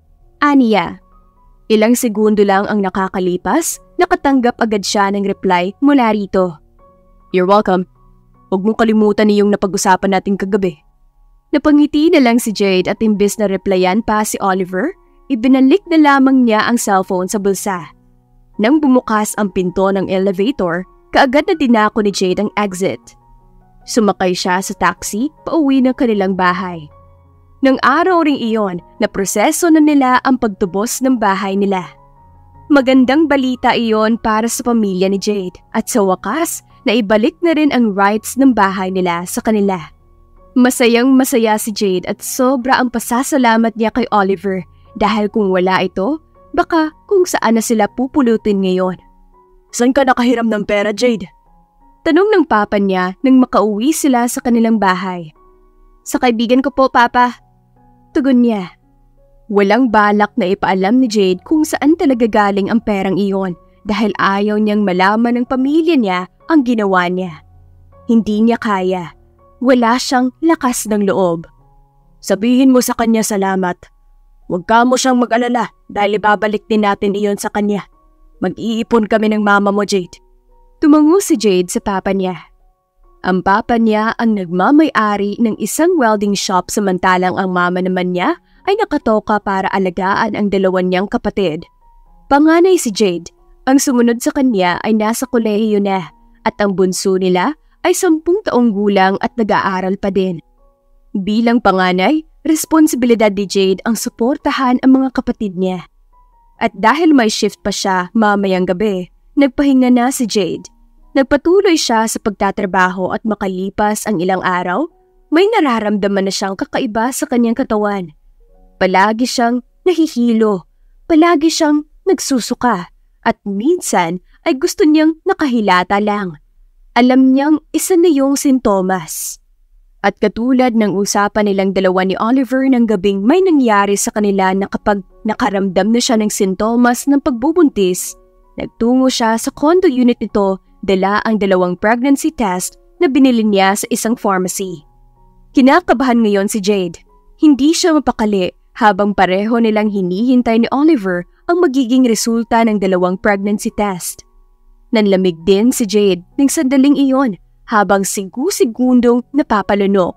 Aniya. Ilang segundo lang ang nakakalipas, nakatanggap agad siya ng reply mula rito. You're welcome. Huwag mong kalimutan niyong napag-usapan natin kagabi. Napangiti na lang si Jade at imbes na replyan pa si Oliver, ibinalik na lamang niya ang cellphone sa bulsa. Nang bumukas ang pinto ng elevator, kaagad na dinako ni Jade ang exit. Sumakay siya sa taxi pauwi ng kanilang bahay. Nang araw ring iyon, naproseso na nila ang pagtubos ng bahay nila. Magandang balita iyon para sa pamilya ni Jade at sa wakas, naibalik na rin ang rights ng bahay nila sa kanila. Masayang masaya si Jade at sobra ang pasasalamat niya kay Oliver dahil kung wala ito, baka kung saan na sila pupulutin ngayon. Saan ka nakahiram ng pera, Jade? Tanong ng papa niya nang makauwi sila sa kanilang bahay. Sa kaibigan ko po, Papa. Tugon niya. Walang balak na ipaalam ni Jade kung saan talaga galing ang perang iyon dahil ayaw niyang malaman ng pamilya niya ang ginawa niya. Hindi niya kaya. Wala siyang lakas ng loob. Sabihin mo sa kanya salamat. Huwag ka mo siyang mag-alala dahil ibabalik din natin iyon sa kanya. Mag-iipon kami ng mama mo, Jade. Tumango si Jade sa papa niya. Ang papa niya ang nagmamay-ari ng isang welding shop samantalang ang mama naman niya ay nakatoka para alagaan ang dalawa niyang kapatid. Panganay si Jade. Ang sumunod sa kanya ay nasa kolehiyo na at ang bunso nila ay sampung taong gulang at nag-aaral pa din. Bilang panganay, responsibilidad ni Jade ang suportahan ang mga kapatid niya. At dahil may shift pa siya mamayang gabi, nagpahinga na si Jade. Nagpatuloy siya sa pagtatrabaho at makalipas ang ilang araw, may nararamdaman na siyang kakaiba sa kanyang katawan. Palagi siyang nahihilo, palagi siyang nagsusuka, at minsan ay gusto niyang nakahilata lang. Alam niyang isa na yung sintomas. At katulad ng usapan nilang dalawa ni Oliver ng gabing may nangyari sa kanila na kapag nakaramdam na siya ng sintomas ng pagbubuntis, nagtungo siya sa condo unit nito dala ang dalawang pregnancy test na binili niya sa isang pharmacy. Kinakabahan ngayon si Jade. Hindi siya mapakali habang pareho nilang hinihintay ni Oliver ang magiging resulta ng dalawang pregnancy test. Nanlamig din si Jade ng sandaling iyon habang sigu-sigundong napapalunok.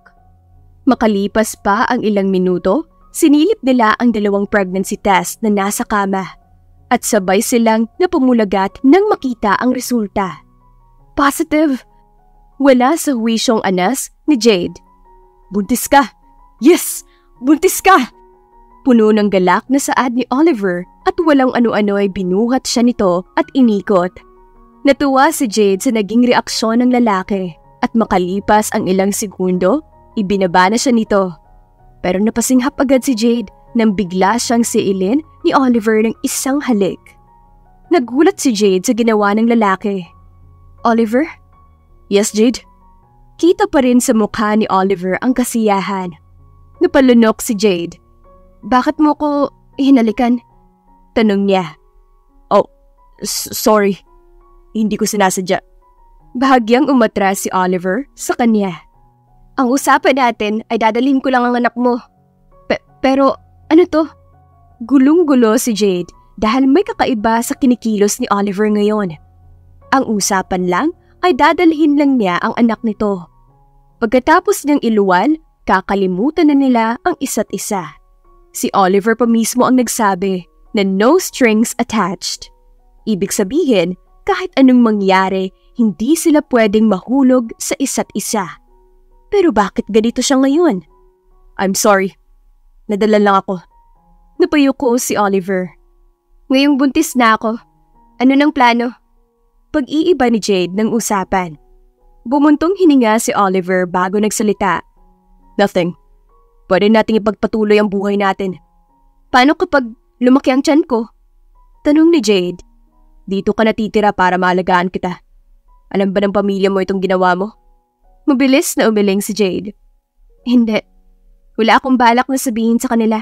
Makalipas pa ang ilang minuto, sinilip nila ang dalawang pregnancy test na nasa kama at sabay silang napumulagat nang makita ang resulta. Positive! Wala sa huwisyong anas ni Jade. Buntis ka! Yes! Buntis ka! Puno ng galak na saad ni Oliver at walang ano-ano ay binuhat siya nito at inikot. Natuwa si Jade sa naging reaksyon ng lalaki at makalipas ang ilang segundo, ibinaba na siya nito. Pero napasinghap agad si Jade nang bigla siyang siilin ni Oliver ng isang halik. Nagulat si Jade sa ginawa ng lalaki. Oliver? Yes, Jade? Kita pa rin sa mukha ni Oliver ang kasiyahan. Napalunok si Jade. Bakit mo ko hinalikan? Tanong niya. Oh, sorry. Hindi ko sinasadya. Bahagyang umatras si Oliver sa kanya. Ang usapan natin ay dadalhin ko lang ang anak mo. Pe- pero ano to? Gulong-gulo si Jade dahil may kakaiba sa kinikilos ni Oliver ngayon. Ang usapan lang ay dadalhin lang niya ang anak nito. Pagkatapos niyang iluwal, kakalimutan na nila ang isa't isa. Si Oliver pa mismo ang nagsabi na no strings attached. Ibig sabihin, kahit anong mangyari, hindi sila pwedeng mahulog sa isa't isa. Pero bakit ganito siya ngayon? I'm sorry. Nadala lang ako. Napayuko si Oliver. Ngayong buntis na ako. Ano nang plano? Pag-iiba ni Jade ng usapan. Bumuntong hininga si Oliver bago nagsalita. Nothing. Pwede nating ipagpatuloy ang buhay natin. Paano kapag lumaki ang tiyan ko? Tanong ni Jade. Dito ka natitira para maalagaan kita. Alam ba ng pamilya mo itong ginawa mo? Mabilis na umiling si Jade. Hindi. Wala akong balak na sabihin sa kanila.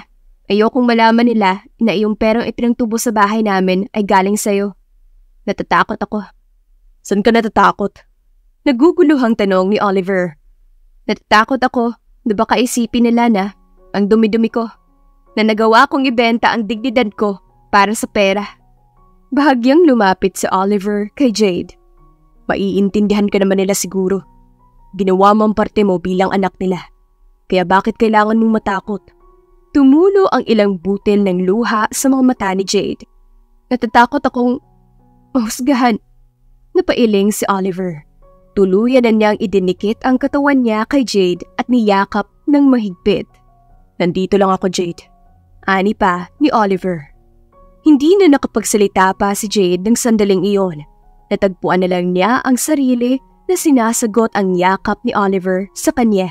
Ayokong malaman nila na iyong perang ipinangtubo sa bahay namin ay galing sa'yo. Natatakot ako. Saan ka natatakot? Naguguluhang tanong ni Oliver. Natatakot ako na baka isipin nila na ang dumi-dumi ko, na nagawa kong ibenta ang dignidad ko para sa pera. Bahagyang lumapit si Oliver kay Jade. Maiintindihan ka naman nila siguro. Ginawa mo ang parte mo bilang anak nila. Kaya bakit kailangan mong matakot? Tumulo ang ilang butil ng luha sa mga mata ni Jade. Natatakot akong mahusgahan. Napailing si Oliver. Tuluyan na niyang idinikit ang katawan niya kay Jade at niyakap ng mahigpit. Nandito lang ako, Jade. Ani pa ni Oliver. Hindi na nakapagsalita pa si Jade ng sandaling iyon. Natagpuan na lang niya ang sarili na sinasagot ang yakap ni Oliver sa kanya.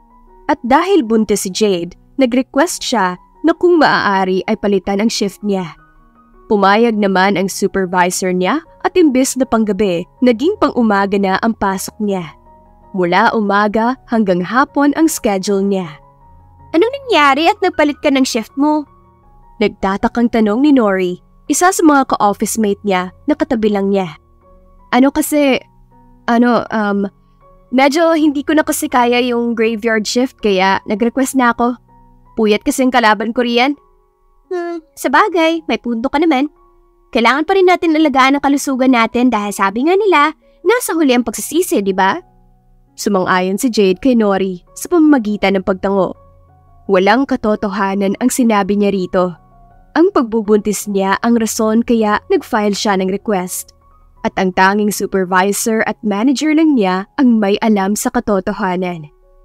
At dahil buntis si Jade, nag-request siya na kung maaari ay palitan ang shift niya. Pumayag naman ang supervisor niya at imbes na panggabi, naging pang-umaga na ang pasok niya. Mula umaga hanggang hapon ang schedule niya. Anong nangyari at nagpalit ka ng shift mo? Nagtatakang tanong ni Nori, isa sa mga ka-office mate niya na katabi lang niya. Ano kasi, ano, um, medyo hindi ko na kasi kaya yung graveyard shift kaya nag-request na ako. Puyat kasi ang kalaban ko riyan. Hmm, sa bagay, may punto ka naman. Kailangan pa rin natin alagaan ang kalusugan natin dahil sabi nga nila, nasa huli ang pagsisisi, di ba? Sumang-ayon si Jade kay Nori sa pamamagitan ng pagtango. Walang katotohanan ang sinabi niya rito. Ang pagbubuntis niya ang rason kaya nag-file siya ng request. At ang tanging supervisor at manager lang niya ang may alam sa katotohanan.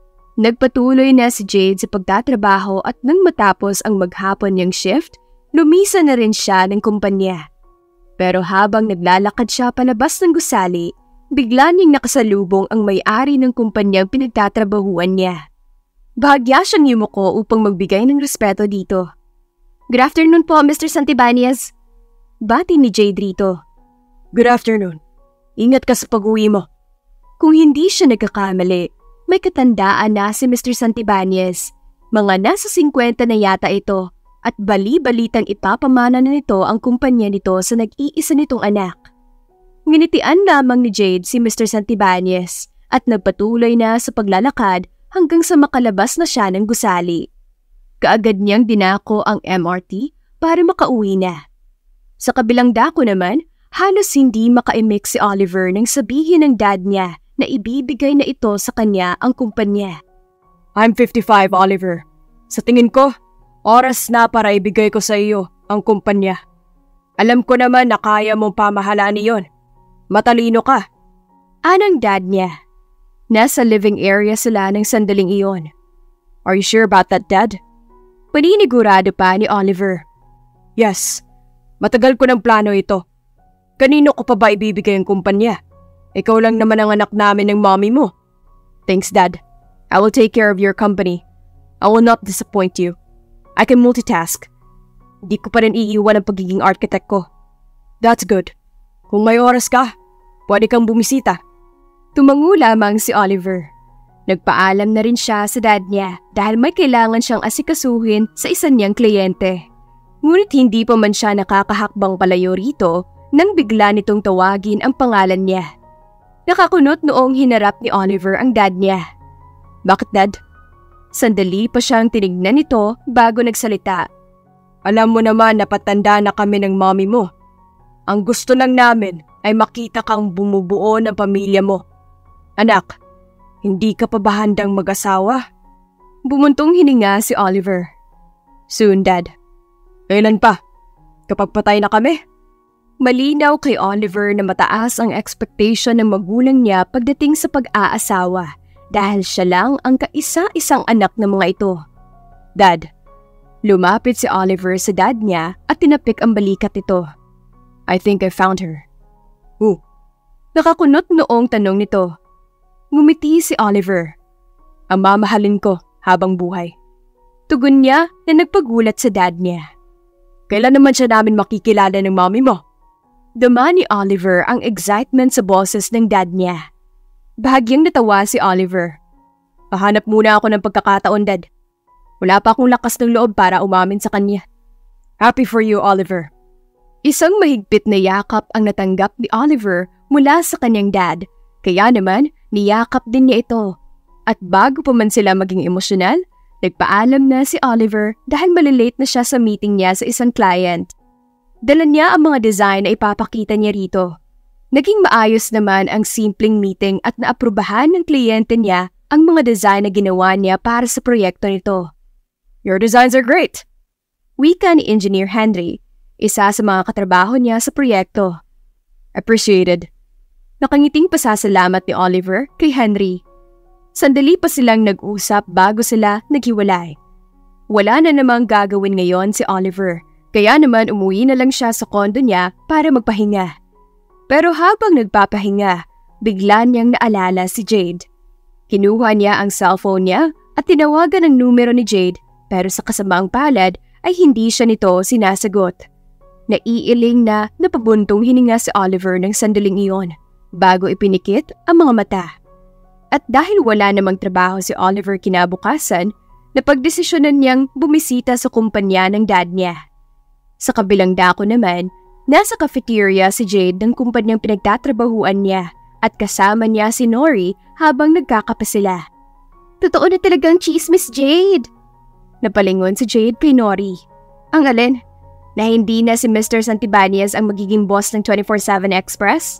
Nagpatuloy na si Jade sa pagtatrabaho at nang matapos ang maghapon niyang shift, lumisa na rin siya ng kumpanya. Pero habang naglalakad siya palabas ng gusali, bigla niyang nakasalubong ang may-ari ng kumpanyang pinagtatrabahuan niya. Bahagya siyang yumuko upang magbigay ng respeto dito. Good afternoon po, Mister Santibanez. Bati ni Jade rito. Good afternoon. Ingat ka sa pag-uwi mo. Kung hindi siya nagkakamali, may katandaan na si Mister Santibanez. Mga nasa singkwenta na yata ito at bali-balitang ipapamana na nito ang kumpanya nito sa nag-iisa nitong anak. Nginitian lamang ni Jade si Mister Santibanez at nagpatuloy na sa paglalakad hanggang sa makalabas na siya ng gusali. Kaagad niyang dinako ang M R T para makauwi na. Sa kabilang dako naman, halos hindi makaimik si Oliver nang sabihin ng dad niya na ibibigay na ito sa kanya ang kumpanya. I'm fifty-five, Oliver. Sa tingin ko, oras na para ibigay ko sa iyo ang kumpanya. Alam ko naman na kaya mong pamahalaan iyon. Matalino ka. Anong dad niya? Nasa living area sila ng sandaling iyon. Are you sure about that, Dad? Paninigurado pa ni Oliver. Yes. Matagal ko ng plano ito. Kanino ko pa ba ibibigay ang kumpanya? Ikaw lang naman ang anak namin ng mommy mo. Thanks, Dad. I will take care of your company. I will not disappoint you. I can multitask. Di ko pa rin iiwan ang pagiging architect ko. That's good. Kung may oras ka, pwede kang bumisita. Tumango lamang si Oliver. Nagpaalam na rin siya sa dad niya dahil may kailangan siyang asikasuhin sa isa niyang kliyente. Ngunit hindi pa man siya nakakahakbang palayo rito nang bigla nitong tawagin ang pangalan niya. Nakakunot noong hinarap ni Oliver ang dad niya. Bakit, Dad? Sandali pa siyang tinignan nito bago nagsalita. Alam mo naman na patanda na kami ng mommy mo. Ang gusto lang namin ay makita kang bumubuo ng pamilya mo. Anak, hindi ka pa ba handang mag-asawa? Bumuntong hininga si Oliver. Soon, Dad. Kailan pa? Kapag patay na kami? Malinaw kay Oliver na mataas ang expectation ng magulang niya pagdating sa pag-aasawa dahil siya lang ang kaisa-isang anak ng mga ito. Dad. Lumapit si Oliver sa dad niya at tinapik ang balikat nito. I think I found her. Who? Nakakunot noong tanong nito. Ngumiti si Oliver. Ang mamahalin ko habang buhay. Tugon niya na nagpagulat sa dad niya. Kailan naman siya namin makikilala ng mommy mo? Dama ni Oliver ang excitement sa boses ng dad niya. Bahagyang natawa si Oliver. Pahanap muna ako ng pagkakataon, Dad. Wala pa akong lakas ng loob para umamin sa kanya. Happy for you, Oliver. Isang mahigpit na yakap ang natanggap ni Oliver mula sa kanyang dad, kaya naman niyakap din niya ito. At bago pa man sila maging emosyonal, nagpaalam na si Oliver dahil malilate na siya sa meeting niya sa isang client. Dala niya ang mga design na ipapakita niya rito. Naging maayos naman ang simpleng meeting at naaprubahan ng kliyente niya ang mga design na ginawa niya para sa proyekto nito. Your designs are great! Wika ni Engineer Henry, isa sa mga katrabaho niya sa proyekto. Appreciated. Nakangiting pasasalamat ni Oliver kay Henry. Sandali pa silang nag-usap bago sila naghiwalay. Wala na namang gagawin ngayon si Oliver, kaya naman umuwi na lang siya sa kondo niya para magpahinga. Pero habang nagpapahinga, bigla niyang naalala si Jade. Kinuha niya ang cellphone niya at tinawagan ang numero ni Jade, pero sa kasamaang palad ay hindi siya nito sinasagot. Naiiling na napabuntong hininga si Oliver ng sandaling iyon bago ipinikit ang mga mata. At dahil wala namang trabaho si Oliver kinabukasan, napagdesisyonan niyang bumisita sa kumpanya ng dad niya. Sa kabilang dako naman, nasa cafeteria si Jade ng kumpanyang pinagtatrabahuan niya at kasama niya si Nori habang nagkakape sila. Totoo na talagang chismis, Jade! Napalingon si Jade kay Nori. Ang alin? Na hindi na si Mister Santibanez ang magiging boss ng twenty-four seven Express?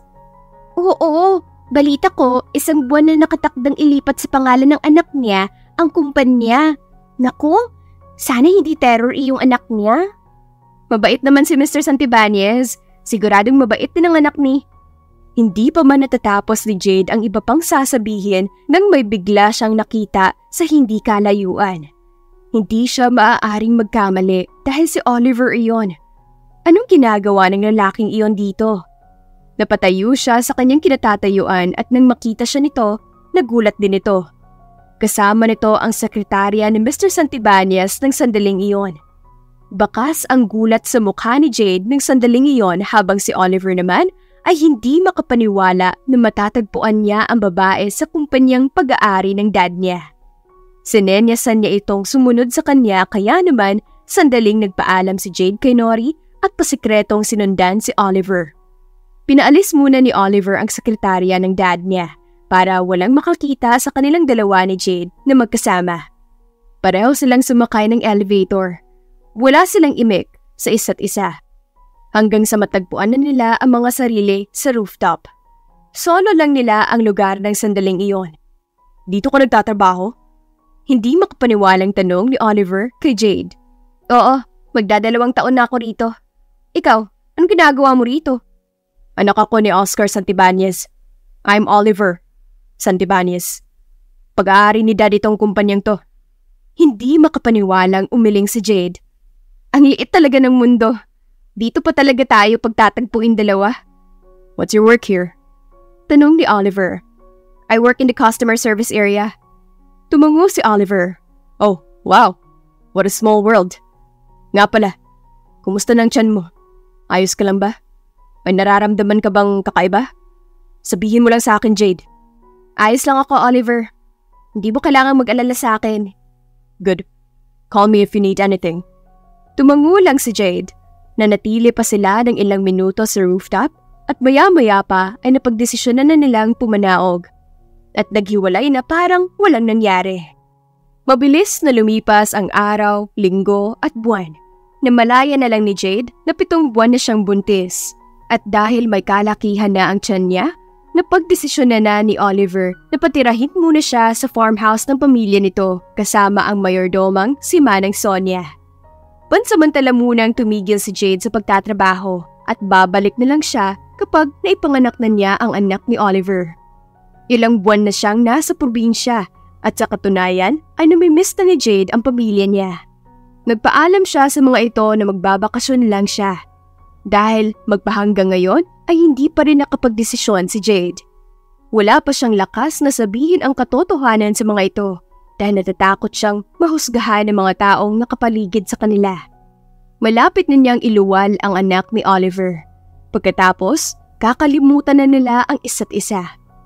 Oo, balita ko, isang buwan na nakatakdang ilipat sa pangalan ng anak niya ang kumpanya. Naku, sana hindi terror iyong anak niya. Mabait naman si Mister Santibanez. Siguradong mabait din ang anak ni. Hindi pa man natatapos ni Jade ang iba pang sasabihin nang may bigla siyang nakita sa hindi kalayuan. Hindi siya maaaring magkamali dahil si Oliver iyon. Anong ginagawa ng lalaking iyon dito? Napatayo siya sa kanyang kinatatayuan at nang makita siya nito, nagulat din ito. Kasama nito ang sekretarya ni Mister Santibanez ng sandaling iyon. Bakas ang gulat sa mukha ni Jade ng sandaling iyon habang si Oliver naman ay hindi makapaniwala na matatagpuan niya ang babae sa kumpanyang pag-aari ng dad niya. Sinenyasan niya itong sumunod sa kanya kaya naman sandaling nagpaalam si Jade kay Nori at pasikretong sinundan si Oliver. Pinaalis muna ni Oliver ang sekretarya ng dad niya para walang makakita sa kanilang dalawa ni Jade na magkasama. Pareho silang sumakay ng elevator. Wala silang imik sa isa't isa. Hanggang sa matagpuan na nila ang mga sarili sa rooftop. Solo lang nila ang lugar ng sandaling iyon. Dito ka nagtatrabaho? Hindi makapaniwalang tanong ni Oliver kay Jade. Oo, magdadalawang taon na ako rito. Ikaw, anong ginagawa mo rito? Anak ako ni Oscar Santibanez. I'm Oliver Santibanez. Pag-aari ni Dad itong kumpanyang to. Hindi makapaniwalang umiling si Jade. Ang liit talaga ng mundo. Dito pa talaga tayo pagtatagpuin dalawa. What's your work here? Tanong ni Oliver. I work in the customer service area. Tumango si Oliver. Oh, wow. What a small world. Nga pala, kumusta ng tiyan mo? Ayos ka lang ba? May nararamdaman ka bang kakaiba? Sabihin mo lang sa akin, Jade. Ayos lang ako, Oliver. Hindi mo kailangang mag-alala sa akin. Good. Call me if you need anything. Tumango lang si Jade. Nanatili pa sila ng ilang minuto sa rooftop at maya-maya pa ay napagdesisyonan na nilang pumanaog. At naghiwalay na parang walang nangyari. Mabilis na lumipas ang araw, linggo at buwan. Namalaya na lang ni Jade na pitong buwan na siyang buntis. At dahil may kalakihan na ang tiyan niya, napagdesisyonan na ni Oliver na patirahin muna siya sa farmhouse ng pamilya nito kasama ang mayordomang si Manang Sonia. Pansamantala munang tumigil si Jade sa pagtatrabaho at babalik na lang siya kapag naipanganak na niya ang anak ni Oliver. Ilang buwan na siyang nasa probinsya at sa katunayan ay namimiss na ni Jade ang pamilya niya. Nagpaalam siya sa mga ito na magbabakasyon lang siya. Dahil magpahanggang ngayon ay hindi pa rin nakapagdesisyon si Jade. Wala pa siyang lakas na sabihin ang katotohanan sa mga ito dahil natatakot siyang mahusgahan ng mga taong nakapaligid sa kanila. Malapit na niyang iluwal ang anak ni Oliver. Pagkatapos, kakalimutan na nila ang isa't isa.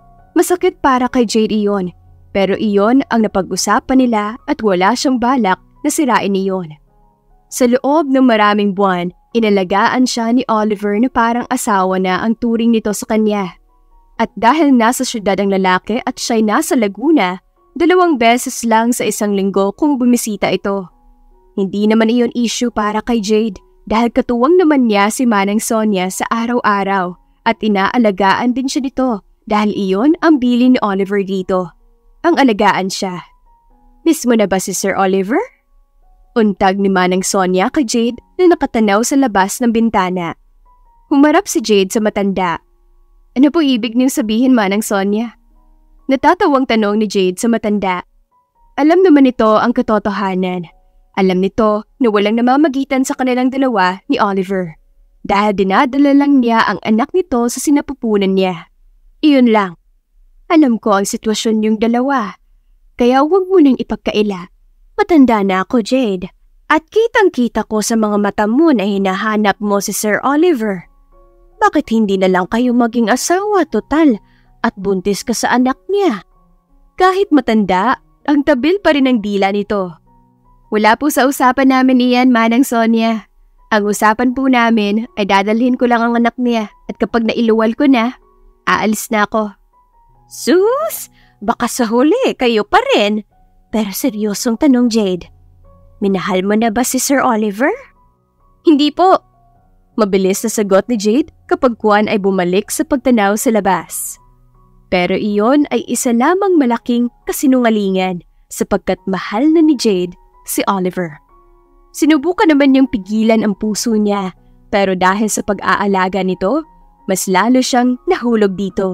Masakit para kay Jade iyon, pero iyon ang napag-usapan nila at wala siyang balak na sirain iyon. Sa loob ng maraming buwan, inalagaan siya ni Oliver na parang asawa na ang turing nito sa kanya. At dahil nasa syudad ang lalaki at siya'y nasa Laguna, dalawang beses lang sa isang linggo kung bumisita ito. Hindi naman iyon issue para kay Jade dahil katuwang naman niya si Manang Sonia sa araw-araw at inaalagaan din siya nito dahil iyon ang bilin ni Oliver dito. Ang alagaan siya. Miss mo na ba si Sir Oliver? Untag ni Manang Sonia kay Jade na nakatanaw sa labas ng bintana. Humarap si Jade sa matanda. Ano po ibig niyong sabihin, Manang Sonia? Natatawang tanong ni Jade sa matanda. Alam naman nito ang katotohanan. Alam nito na walang namamagitan sa kanilang dalawa ni Oliver. Dahil dinadala lang niya ang anak nito sa sinapupunan niya. Iyon lang. Alam ko ang sitwasyon niyong dalawa. Kaya huwag mo nang ipagkaila. Matanda na ako, Jade. At kitang-kita ko sa mga mata mo na hinahanap mo si Sir Oliver. Bakit hindi na lang kayo maging asawa total at buntis ka sa anak niya? Kahit matanda, ang tabil pa rin ang dila nito. Wala po sa usapan namin iyan, Manang Sonia. Ang usapan po namin ay dadalhin ko lang ang anak niya at kapag nailuwal ko na, aalis na ako. Sus! Baka sa huli kayo pa rin. Pero seryosong tanong, Jade. Minahal mo na ba si Sir Oliver? Hindi po. Mabilis na sagot ni Jade kapag Juan ay bumalik sa pagtanaw sa labas. Pero iyon ay isa lamang malaking kasinungalingan sapagkat mahal na ni Jade si Oliver. Sinubukan naman niyang pigilan ang puso niya pero dahil sa pag-aalaga nito, mas lalo siyang nahulog dito.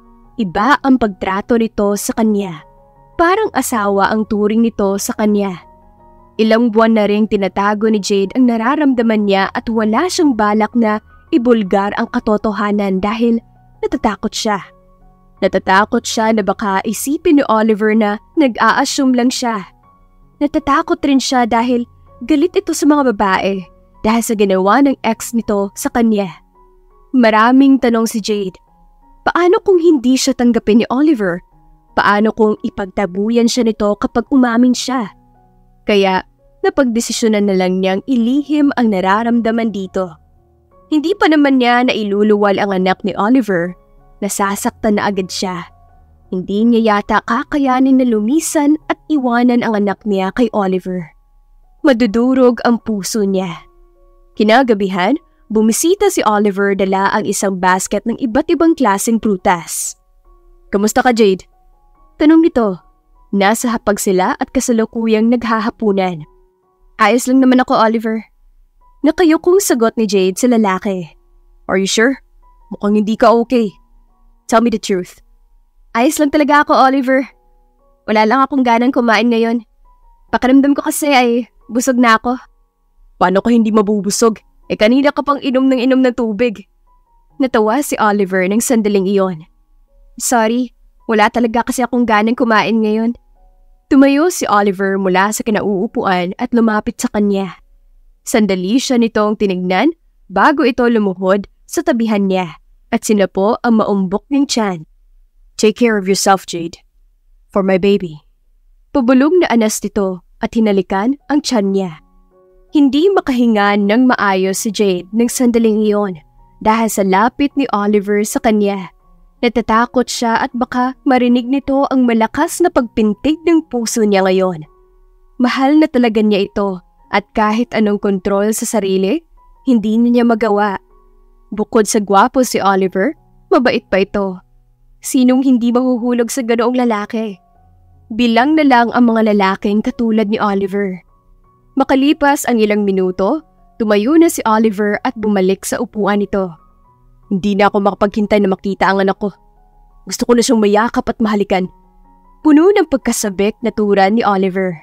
Iba ang pagtrato nito sa kanya. Parang asawa ang turing nito sa kanya. Ilang buwan na ring tinatago ni Jade ang nararamdaman niya at wala siyang balak na ibulgar ang katotohanan dahil natatakot siya. Natatakot siya na baka isipin ni Oliver na nag-a-assume lang siya. Natatakot rin siya dahil galit ito sa mga babae dahil sa ginawa ng ex nito sa kanya. Maraming tanong si Jade. Paano kung hindi siya tanggapin ni Oliver? Paano kung ipagtabuyan siya nito kapag umamin siya? Kaya napagdesisyonan na lang niyang ilihim ang nararamdaman dito. Hindi pa naman niya nailuluwal ang anak ni Oliver. Nasasaktan na agad siya. Hindi niya yata kakayanin na lumisan at iwanan ang anak niya kay Oliver. Madudurog ang puso niya. Kinagabihan, bumisita si Oliver dala ang isang basket ng iba't ibang klaseng prutas. Kamusta ka, Jade? Tanong nito. Nasa hapag sila at kasalukuyang naghahapunan. Ayos lang naman ako, Oliver. Nakayukong sagot ni Jade sa lalaki. Are you sure? Mukhang hindi ka okay. Tell me the truth. Ayos lang talaga ako, Oliver. Wala lang akong ganang kumain ngayon. Pakiramdam ko kasi ay busog na ako. Paano ka hindi mabubusog? Eh kanina ka pang inom ng inom ng tubig. Natawa si Oliver ng sandaling iyon. Sorry. Wala talaga kasi akong ganang kumain ngayon. Tumayo si Oliver mula sa kinauupuan at lumapit sa kanya. Sandali siya nitong tinignan bago ito lumuhod sa tabihan niya at sinapo ang maumbok ng tiyan. Take care of yourself, Jade. For my baby. Pabulong na anas nito at hinalikan ang tiyan niya. Hindi makahinga ng maayos si Jade ng sandaling iyon dahil sa lapit ni Oliver sa kanya. Natatakot siya at baka marinig nito ang malakas na pagpintig ng puso niya ngayon. Mahal na talaga niya ito at kahit anong kontrol sa sarili, hindi niya magawa. Bukod sa gwapo si Oliver, mabait pa ito. Sinong hindi mahuhulog sa ganoong lalaki? Bilang na lang ang mga lalaking katulad ni Oliver. Makalipas ang ilang minuto, tumayo na si Oliver at bumalik sa upuan nito. Hindi na ako makapaghintay na makita ang anak ko. Gusto ko na siyang mayakap at mahalikan. Puno ng pagkasabik na tura ni Oliver.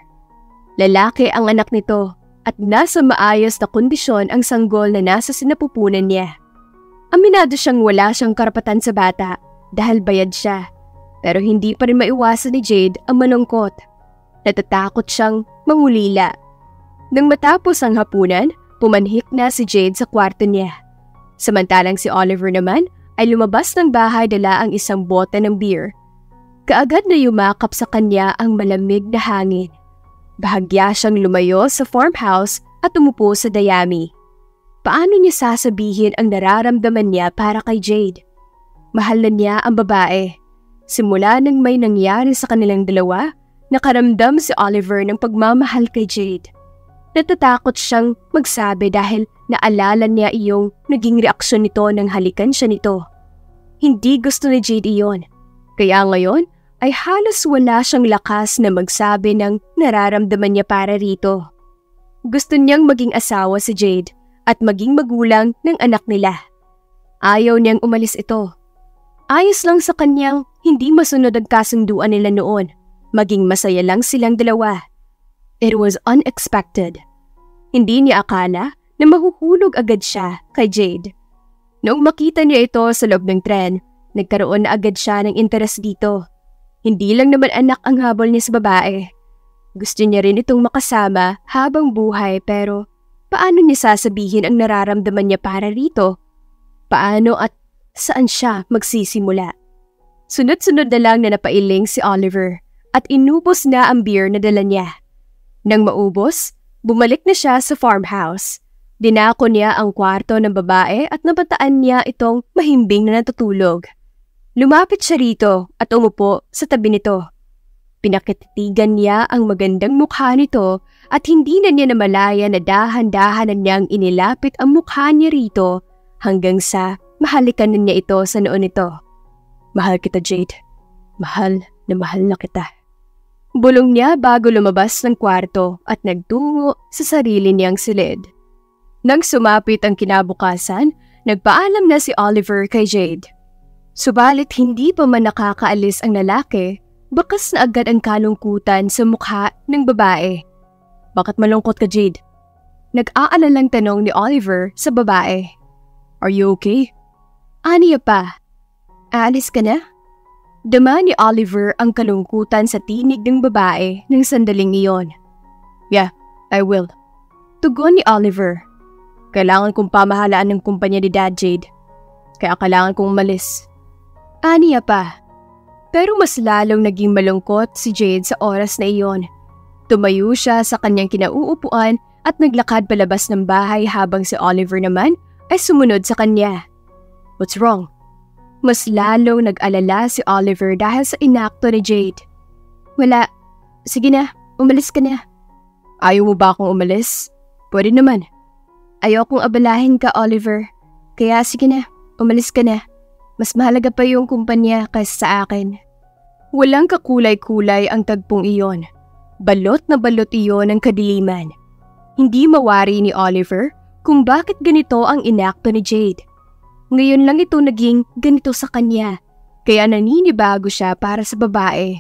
Lalaki ang anak nito at nasa maayos na kondisyon ang sanggol na nasa sinapupunan niya. Aminado siyang wala siyang karapatan sa bata dahil bayad siya. Pero hindi pa rin maiwasan ni Jade ang malungkot. Natatakot siyang mangulila. Nang matapos ang hapunan, pumanhik na si Jade sa kwarto niya. Samantalang si Oliver naman ay lumabas ng bahay dala ang isang bote ng beer. Kaagad na yumakap sa kanya ang malamig na hangin. Bahagya siyang lumayo sa farmhouse at umupo sa dayami. Paano niya sasabihin ang nararamdaman niya para kay Jade? Mahal na niya ang babae. Simula nang may nangyari sa kanilang dalawa, nakaramdam si Oliver ng pagmamahal kay Jade. Natatakot siyang magsabi dahil naalala niya iyong naging reaksyon nito nang halikan siya nito. Hindi gusto ni Jade iyon. Kaya ngayon ay halos wala siyang lakas na magsabi ng nararamdaman niya para rito. Gusto niyang maging asawa si Jade at maging magulang ng anak nila. Ayaw niyang umalis ito. Ayos lang sa kanyang hindi masunod ang kasunduan nila noon. Maging masaya lang silang dalawa. It was unexpected. Hindi niya akala na mahuhulog agad siya kay Jade. Noong makita niya ito sa loob ng tren, nagkaroon na agad siya ng interes dito. Hindi lang naman anak ang habol niya sa babae. Gusto niya rin itong makasama habang buhay pero paano niya sasabihin ang nararamdaman niya para rito? Paano at saan siya magsisimula? Sunod-sunod na lang na napailing si Oliver at inubos na ang beer na dala niya. Nang maubos, bumalik na siya sa farmhouse. Dinako niya ang kwarto ng babae at nabataan niya itong mahimbing na natutulog. Lumapit siya rito at umupo sa tabi nito. Pinakititigan niya ang magandang mukha nito at hindi na niya namalaya na dahan-dahan na niyang inilapit ang mukha niya rito hanggang sa mahalikan na niya ito sa noon nito. Mahal kita, Jade. Mahal na mahal na kita. Bulong niya bago lumabas ng kwarto at nagtungo sa sarili niyang silid. Nang sumapit ang kinabukasan, nagpaalam na si Oliver kay Jade. Subalit hindi pa man nakakaalis ang lalaki, bakas na agad ang kalungkutan sa mukha ng babae. Bakit malungkot ka, Jade? Nag-aalalang tanong ni Oliver sa babae. Are you okay? Aniya pa. Aalis ka na? Dama ni Oliver ang kalungkutan sa tinig ng babae ng sandaling iyon. Yeah, I will. Tugon ni Oliver. Kailangan kong pamahalaan ng kumpanya ni Dad, Jade. Kaya kailangan kong umalis. Aniya pa. Pero mas lalong naging malungkot si Jade sa oras na iyon. Tumayo siya sa kanyang kinauupuan at naglakad palabas ng bahay habang si Oliver naman ay sumunod sa kanya. What's wrong? Mas lalong nag-alala si Oliver dahil sa inakto ni Jade. Wala. Sige na, umalis ka na. Ayaw mo ba akong umalis? Pwede naman. Ayaw kong abalahin ka, Oliver. Kaya sige na, umalis ka na. Mas mahalaga pa yung kumpanya kaysa sa akin. Walang kakulay-kulay ang tagpong iyon. Balot na balot iyon ng kadiliman. Hindi mawari ni Oliver kung bakit ganito ang inakto ni Jade. Ngayon lang ito naging ganito sa kanya, kaya naninibago siya para sa babae.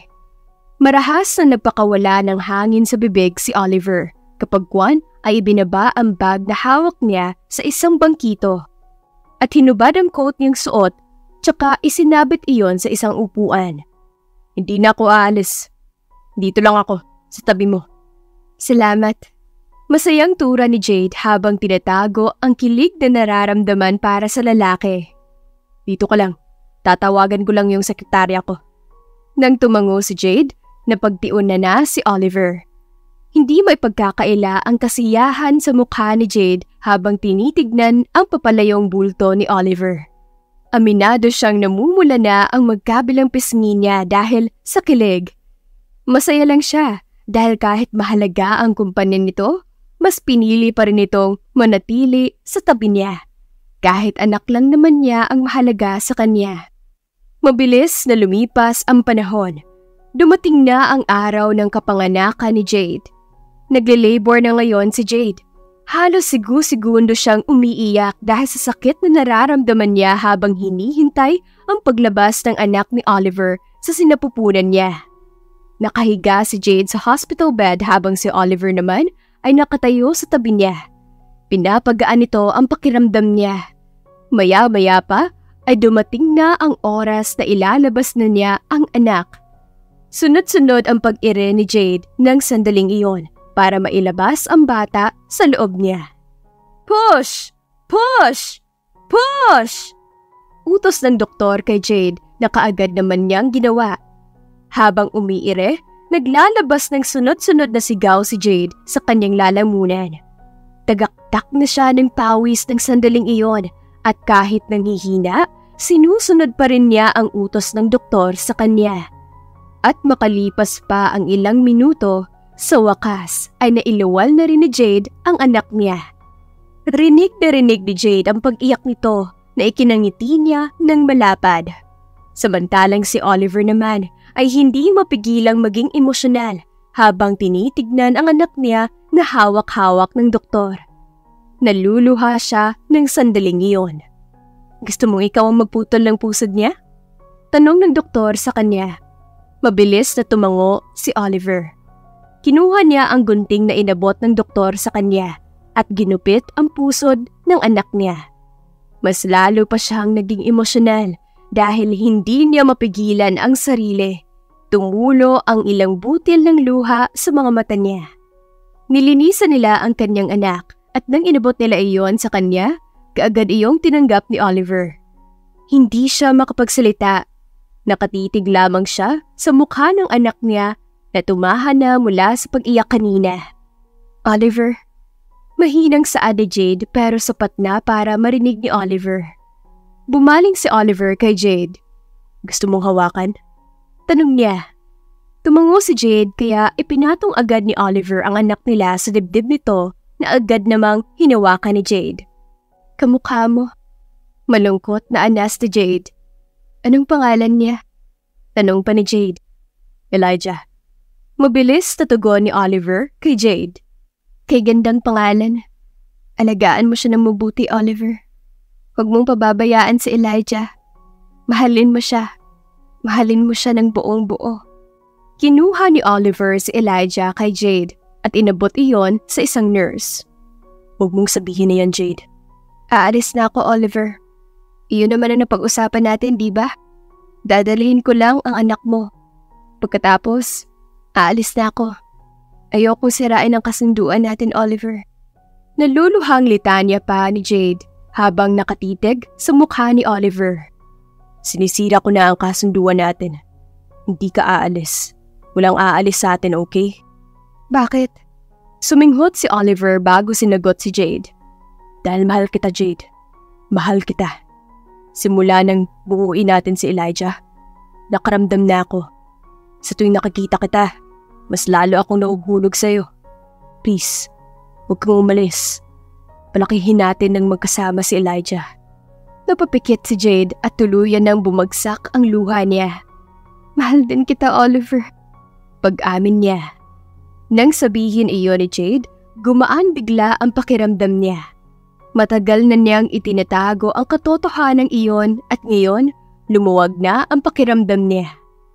Marahas na nagpakawala ng hangin sa bibig si Oliver kapag Juan ay ibinaba ang bag na hawak niya sa isang bangkito. At hinubad ang coat niyang suot, tsaka isinabit iyon sa isang upuan. Hindi na ako aalis. Dito lang ako, sa tabi mo. Salamat. Masayang tura ni Jade habang tinatago ang kilig na nararamdaman para sa lalaki. Dito ka lang. Tatawagan ko lang yung sekretarya ko. Nang tumango si Jade, napagtiun na na si Oliver. Hindi may pagkakaila ang kasiyahan sa mukha ni Jade habang tinitignan ang papalayong bulto ni Oliver. Aminado siyang namumula na ang magkabilang pisngi niya dahil sa kilig. Masaya lang siya dahil kahit mahalaga ang kumpanya nito, mas pinili pa rin itong manatili sa tabi niya. Kahit anak lang naman niya ang mahalaga sa kanya. Mabilis na lumipas ang panahon. Dumating na ang araw ng kapanganakan ni Jade. Nagle-labor na ngayon si Jade. Halos sigu-segundo siyang umiiyak dahil sa sakit na nararamdaman niya habang hinihintay ang paglabas ng anak ni Oliver sa sinapupunan niya. Nakahiga si Jade sa hospital bed habang si Oliver naman ay nakatayo sa tabi niya. Pinapagaan nito ang pakiramdam niya. Maya-maya pa ay dumating na ang oras na ilalabas na niya ang anak. Sunod-sunod ang pag-ire ni Jade ng sandaling iyon para mailabas ang bata sa loob niya. Push! Push! Push! Utos ng doktor kay Jade na kaagad naman niyang ginawa. Habang umiire, Naglalabas ng sunod-sunod na sigaw si Jade sa kanyang lalamunan. Tagaktak na siya ng pawis ng sandaling iyon at kahit nanghihina, sinusunod pa rin niya ang utos ng doktor sa kanya. At makalipas pa ang ilang minuto, sa wakas ay nailuwal na rin ni Jade ang anak niya. Rinig na rinig ni Jade ang pag-iyak nito na ikinangiti niya ng malapad. Samantalang si Oliver naman ay hindi mapigilang maging emosyonal habang tinitignan ang anak niya na hawak-hawak ng doktor. Naluluha siya ng sandaling iyon. Gusto mong ikaw ang magputol ng pusod niya? Tanong ng doktor sa kanya. Mabilis na tumango si Oliver. Kinuha niya ang gunting na inabot ng doktor sa kanya at ginupit ang pusod ng anak niya. Mas lalo pa siyang naging emosyonal dahil hindi niya mapigilan ang sarili. Tumulo ang ilang butil ng luha sa mga mata niya. Nilinisan nila ang kanyang anak at nang inabot nila iyon sa kanya, kaagad iyong tinanggap ni Oliver. Hindi siya makapagsalita. Nakatitig lamang siya sa mukha ng anak niya na tumahan na mula sa pag-iyak kanina. Oliver, mahinang saad ni Jade pero sapat na para marinig ni Oliver. Bumaling si Oliver kay Jade. Gusto mong hawakan? Tanong niya. Tumango si Jade kaya ipinatong agad ni Oliver ang anak nila sa dibdib nito na agad namang hinawakan ni Jade. Kamukha mo. Malungkot na anas ni Jade. Anong pangalan niya? Tanong pa ni Jade. Elijah. Mabilis na tugon ni Oliver kay Jade. Kay gandang pangalan. Alagaan mo siya ng mabuti, Oliver. Huwag mong pababayaan si Elijah. Mahalin mo siya. Mahalin mo siya ng buong buo. Kinuha ni Oliver si Elijah kay Jade at inabot iyon sa isang nurse. Huwag mong sabihin na yan, Jade. Aalis na ako, Oliver. Iyon naman ang napag-usapan natin, di ba? Dadalhin ko lang ang anak mo. Pagkatapos, aalis na ako. Ayokong sirain ang kasunduan natin, Oliver. Naluluhang litanya pa ni Jade habang nakatitig sa mukha ni Oliver. Sinisira ko na ang kasunduan natin. Hindi ka aalis. Walang aalis sa atin, okay? Bakit? Suminghot si Oliver bago sinagot si Jade. Dahil mahal kita, Jade. Mahal kita. Simula nang buuin natin si Elijah, nakaramdam na ako. Sa tuwing nakikita kita, mas lalo akong nauhulog sa'yo. Please, huwag kang umalis. Palakihin natin ng magkasama si Elijah. Napapikit si Jade at tuluyan nang bumagsak ang luha niya. Mahal din kita, Oliver. Pag-amin niya. Nang sabihin iyon ni Jade, gumaan bigla ang pakiramdam niya. Matagal na niyang itinatago ang katotohanan iyon at ngayon, lumuwag na ang pakiramdam niya.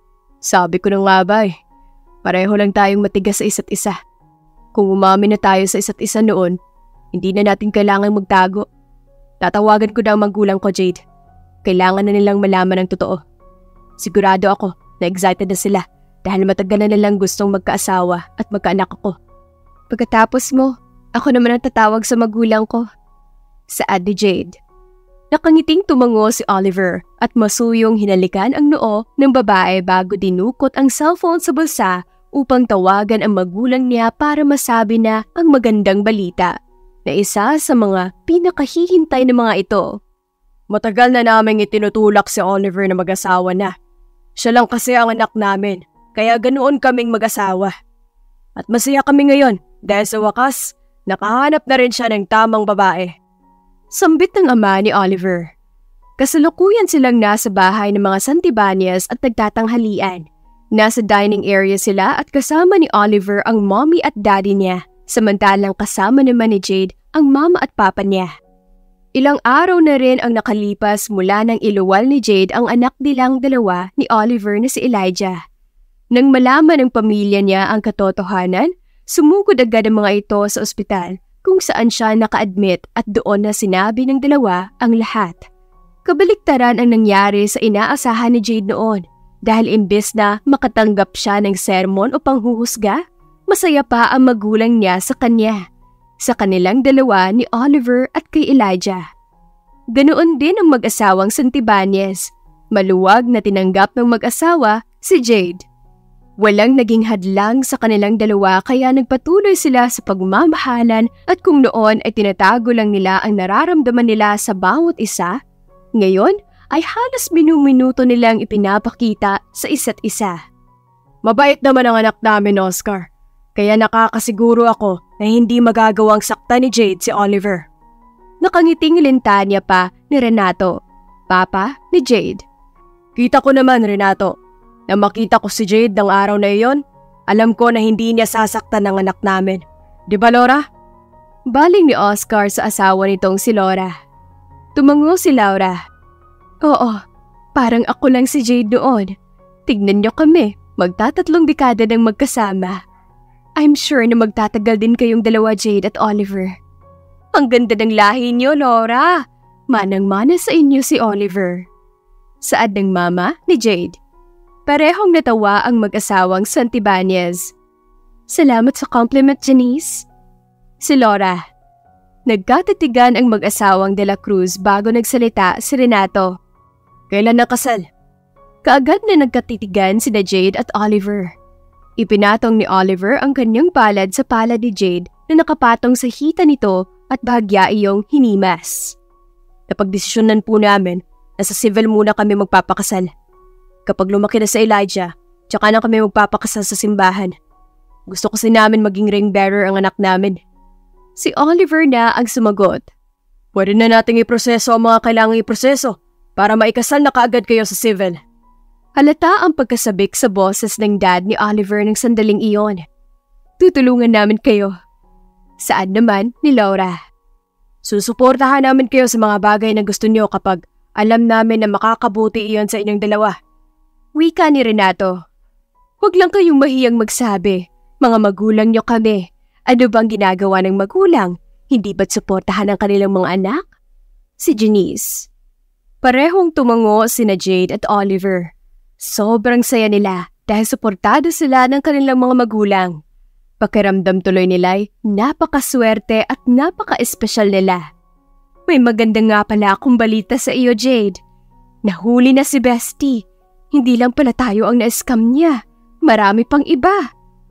Sabi ko na nga ba eh, pareho lang tayong matigas sa isa't isa. Kung umamin na tayo sa isa't isa noon, hindi na natin kailangan magtago. Tatawagan ko na ang magulang ko, Jade. Kailangan na nilang malaman ang totoo. Sigurado ako na excited na sila dahil matagal na nilang gustong magkaasawa at magkaanak ako. Pagkatapos mo, ako naman ang tatawag sa magulang ko. Saad ni Jade. Nakangiting tumango si Oliver at masuyong hinalikan ang noo ng babae bago dinukot ang cellphone sa bulsa upang tawagan ang magulang niya para masabi na ang magandang balita na isa sa mga pinakahihintay ng mga ito. Matagal na naming itinutulak si Oliver na mag-asawa na. Siya lang kasi ang anak namin, kaya ganoon kaming mag-asawa. At masaya kami ngayon dahil sa wakas, nakahanap na rin siya ng tamang babae. Sambit ng ama ni Oliver. Kasalukuyan silang nasa bahay ng mga Santibanias at nagtatanghalian. Nasa dining area sila at kasama ni Oliver ang mommy at daddy niya, samantalang kasama naman ni Jade ang mama at papa niya. Ilang araw na rin ang nakalipas mula nang iluwal ni Jade ang anak nilang dalawa ni Oliver na si Elijah. Nang malaman ng pamilya niya ang katotohanan, sumugod agad ang mga ito sa ospital kung saan siya naka-admit at doon na sinabi ng dalawa ang lahat. Kabaliktaran ang nangyari sa inaasahan ni Jade noon dahil imbes na makatanggap siya ng sermon o panghuhusga, masaya pa ang magulang niya sa kanya, sa kanilang dalawa ni Oliver at kay Elijah. Ganoon din ang mag-asawang Santibanies, maluwag na tinanggap ng mag-asawa si Jade. Walang naging hadlang sa kanilang dalawa kaya nagpatuloy sila sa pagmamahalan at kung noon ay tinatago lang nila ang nararamdaman nila sa bawat isa, ngayon ay halos minuminuto nilang ipinapakita sa isa't isa. Mabait naman ang anak namin, Oscar. Kaya nakakasiguro ako na hindi magagawang sakta ni Jade si Oliver. Nakangiting lintanya pa ni Renato, papa ni Jade. Kita ko naman, Renato. Na makita ko si Jade ng araw na iyon, alam ko na hindi niya sasaktan ng anak namin. Di ba, Laura? Baling ni Oscar sa asawa nitong si Laura. Tumango si Laura. Oo, parang ako lang si Jade noon. Tignan niyo kami, magtatatlong dekada ng magkasama. I'm sure na magtatagal din kayong dalawa, Jade at Oliver. Ang ganda ng lahi niyo, Laura. Manang-mana sa inyo si Oliver. Saad ng mama ni Jade. Parehong natawa ang mag-asawang Santibanez. Salamat sa compliment, Janice. Si Laura. Nagkatitigan ang mag-asawang De La Cruz bago nagsalita si Renato. Kailan nakasal? Kaagad na nagkatitigan sina Jade at Oliver. Ipinatong ni Oliver ang kanyang palad sa palad ni Jade na nakapatong sa hita nito at bahagya iyong hinimas. Napagdesisyonan po namin na sa civil muna kami magpapakasal. Kapag lumaki na si Elijah, tsaka na kami magpapakasal sa simbahan. Gusto kasi namin maging ring bearer ang anak namin. Si Oliver na ang sumagot. Pwede na nating iproseso ang mga kailangang iproseso para maikasal na kaagad kayo sa civil. Halata ang pagkasabik sa boses ng dad ni Oliver ng sandaling iyon. Tutulungan namin kayo. Saan naman ni Laura? Susuportahan namin kayo sa mga bagay na gusto niyo kapag alam namin na makakabuti iyon sa inyong dalawa. Wika ni Renato. Huwag lang kayong mahiyang magsabi. Mga magulang niyo kami. Ano bang ginagawa ng magulang? Hindi ba't suportahan ang kanilang mga anak? Si Janice. Parehong tumango sina Jade at Oliver. Sobrang saya nila dahil suportado sila ng kanilang mga magulang. Pakiramdam tuloy nila'y napakaswerte at napaka-espesyal nila. May maganda nga pala akong balita sa iyo, Jade. Nahuli na si Bestie. Hindi lang pala tayo ang na-scam niya. Marami pang iba.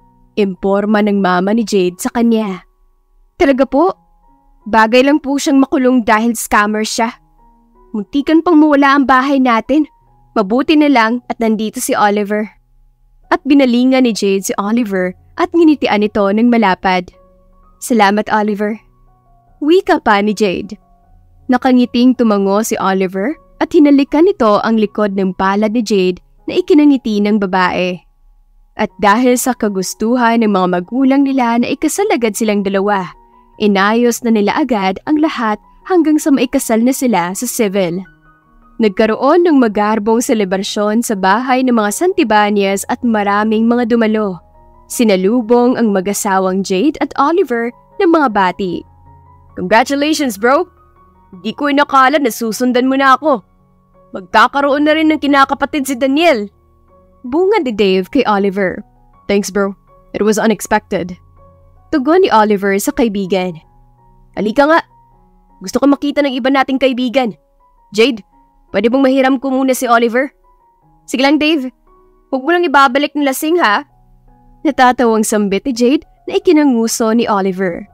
Imporma ng mama ni Jade sa kanya. Talaga po? Bagay lang po siyang makulong dahil scammer siya. Muntikan pang mawala ang bahay natin. Mabuti na lang at nandito si Oliver. At binalingan ni Jade si Oliver at nginitian ito ng malapad. Salamat, Oliver. Wika pa ni Jade. Nakangiting tumango si Oliver at hinalikan nito ang likod ng palad ni Jade na ikinangiti ng babae. At dahil sa kagustuhan ng mga magulang nila na ikasal agad silang dalawa, inayos na nila agad ang lahat hanggang sa maikasal na sila sa civil. Nagkaroon ng magarbong selebrasyon sa bahay ng mga Santibanez at maraming mga dumalo. Sinalubong ang mag-asawang Jade at Oliver ng mga bati. Congratulations, bro! Di ko inakala na susundan mo na ako. Magkakaroon na rin ng kinakapatid si Daniel. Bungad ni Dave kay Oliver. Thanks, bro. It was unexpected. Tugon ni Oliver sa kaibigan. Halika nga. Gusto ko makita ng iba nating kaibigan. Jade, pwede bang mahiram ko muna si Oliver? Sige lang, Dave. Huwag mo lang ibabalik ng lasing, ha? Natatawang sambit ni Jade na ikinanguso ni Oliver.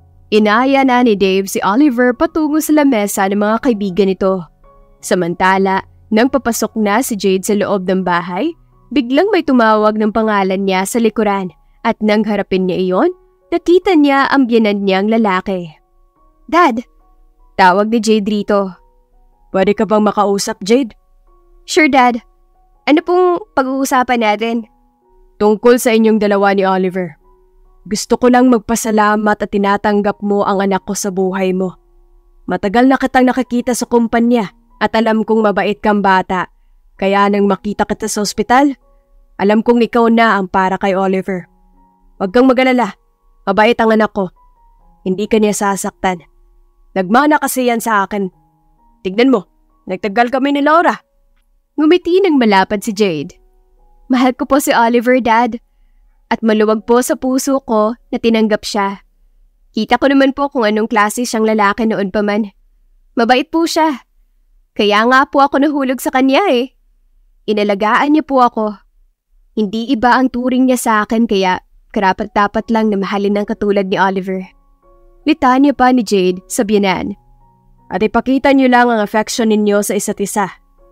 Inaya na ni Dave si Oliver patungo sa lamesa ng mga kaibigan nito. Samantala, nang papasok na si Jade sa loob ng bahay, biglang may tumawag ng pangalan niya sa likuran at nang harapin niya iyon, nakita niya ang biyenan niyang lalaki. Dad! Tawag ni Jade rito. Pwede ka bang makausap, Jade? Sure, Dad. Ano pong pag-uusapan natin? Tungkol sa inyong dalawa ni Oliver. Gusto ko lang magpasalamat at tinatanggap mo ang anak ko sa buhay mo. Matagal na kitang nakakita sa kumpanya at alam kong mabait kang bata. Kaya nang makita kita sa ospital, alam kong ikaw na ang para kay Oliver. Huwag kang mag-alala, mabait ang anak ko. Hindi ka niya sasaktan. Nagmana kasi yan sa akin. Tignan mo, nagtagal kami ni Laura. Ngumiti ng malapad si Jade. Mahal ko po si Oliver, Dad. At maluwag po sa puso ko na tinanggap siya. Kita ko naman po kung anong klase siyang lalaki noon pa man. Mabait po siya. Kaya nga po ako nahulog sa kanya eh. Inalagaan niya po ako. Hindi iba ang turing niya sa akin kaya karapat-dapat lang na mahalin ng katulad ni Oliver. Litanya pa ni Jade sa biyenan. At ipakita niyo lang ang affection ninyo sa isa't isa.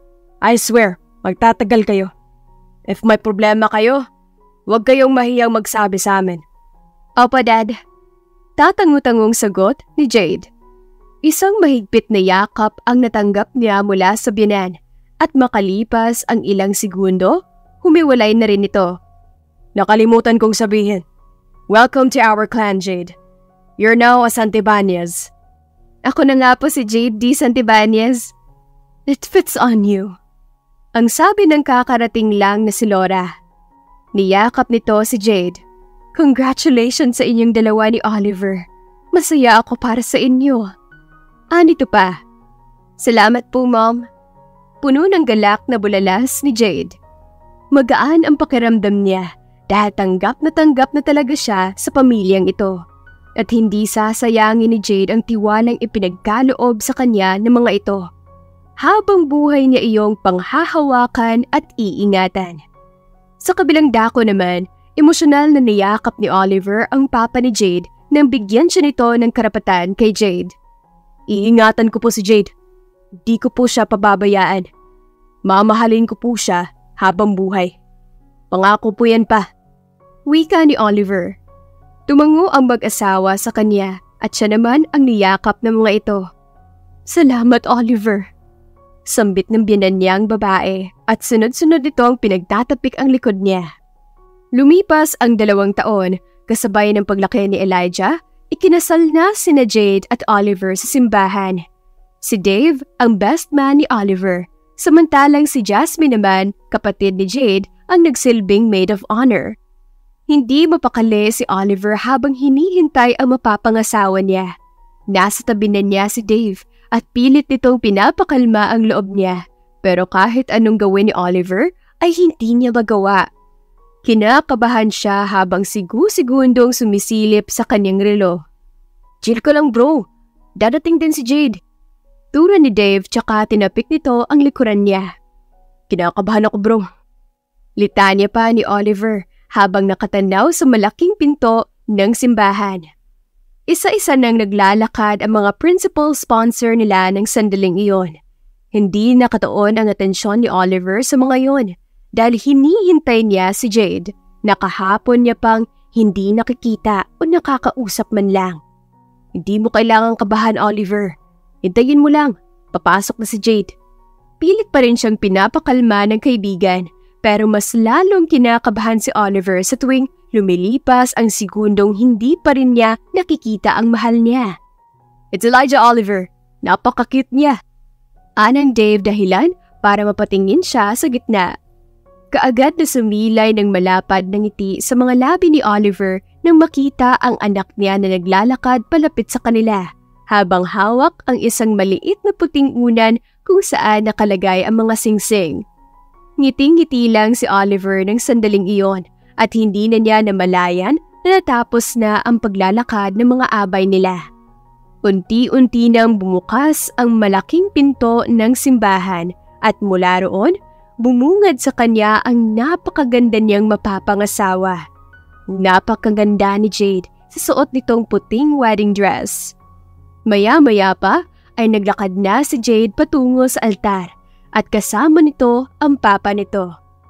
I swear, magtatagal kayo. If may problema kayo, huwag kayong mahiyang magsabi sa amin. Opo, Dad. Tatangu-tangong sagot ni Jade. Isang mahigpit na yakap ang natanggap niya mula sa biyenan at makalipas ang ilang segundo, humiwalay na rin ito. Nakalimutan kong sabihin. Welcome to our clan, Jade. You're now a Santibanez. Ako na nga po si Jade D. Santibanez. It fits on you. Ang sabi ng kakarating lang na si Laura. Niyakap nito si Jade. Congratulations sa inyong dalawa ni Oliver. Masaya ako para sa inyo. Anito pa. Salamat po, Mom. Puno ng galak na bulalas ni Jade. Magaan ang pakiramdam niya dahil tanggap na tanggap na talaga siya sa pamilyang ito. At hindi sasayangin ni Jade ang tiwalang ipinagkaloob sa kanya ng mga ito. Habang buhay niya iyong panghahawakan at iingatan. Sa kabilang dako naman, emosyonal na niyakap ni Oliver ang papa ni Jade nang bigyan siya nito ng karapatan kay Jade. Iingatan ko po si Jade. Di ko po siya pababayaan. Mamahalin ko po siya habang buhay. Pangako po yan pa. Wika ni Oliver. Tumango ang mag-asawa sa kanya at siya naman ang niyakap ng mga ito. Salamat, Oliver. Sambit ng biyenan niyang babae at sunod-sunod itong pinagtatapik ang likod niya. Lumipas ang dalawang taon, kasabay ng paglaki ni Elijah, ikinasal na sina Jade at Oliver sa simbahan. Si Dave ang best man ni Oliver, samantalang si Jasmine naman, kapatid ni Jade, ang nagsilbing maid of honor. Hindi mapakali si Oliver habang hinihintay ang mapapangasawa niya. Nasa tabi na niya si Dave at pilit nitong pinapakalma ang loob niya. Pero kahit anong gawin ni Oliver ay hindi niya magawa. Kinakabahan siya habang sigu-sigundong sumisilip sa kanyang relo. Chill ka lang, bro. Dadating din si Jade. Tura ni Dave tsaka tinapik nito ang likuran niya. Kinakabahan ako, bro. Litanya pa ni Oliver habang nakatanaw sa malaking pinto ng simbahan. Isa-isa nang naglalakad ang mga principal sponsor nila ng sandaling iyon. Hindi nakatuon ang atensyon ni Oliver sa mga iyon dahil hinihintay niya si Jade na kahapon niya pang hindi nakikita o nakakausap man lang. Hindi mo kailangang kabahan, Oliver. Hintayin mo lang. Papasok na si Jade. Pilit pa rin siyang pinapakalma ng kaibigan. Pero mas lalong kinakabahan si Oliver sa tuwing lumilipas ang segundong hindi pa rin niya nakikita ang mahal niya. It's Elijah, Oliver. Napaka-cute niya. Anang Dave dahilan para mapatingin siya sa gitna. Kaagad na sumilay ng malapad na ngiti sa mga labi ni Oliver nang makita ang anak niya na naglalakad palapit sa kanila habang hawak ang isang maliit na puting unan kung saan nakalagay ang mga singsing. Ngiting-ngiti lang si Oliver ng sandaling iyon at hindi na niya namalayan na natapos na ang paglalakad ng mga abay nila. Unti-unti nang bumukas ang malaking pinto ng simbahan at mula roon, bumungad sa kanya ang napakaganda niyang mapapangasawa. Napakaganda ni Jade sa suot nitong puting wedding dress. Maya-maya pa ay naglakad na si Jade patungo sa altar. At kasama nito ang papa nito.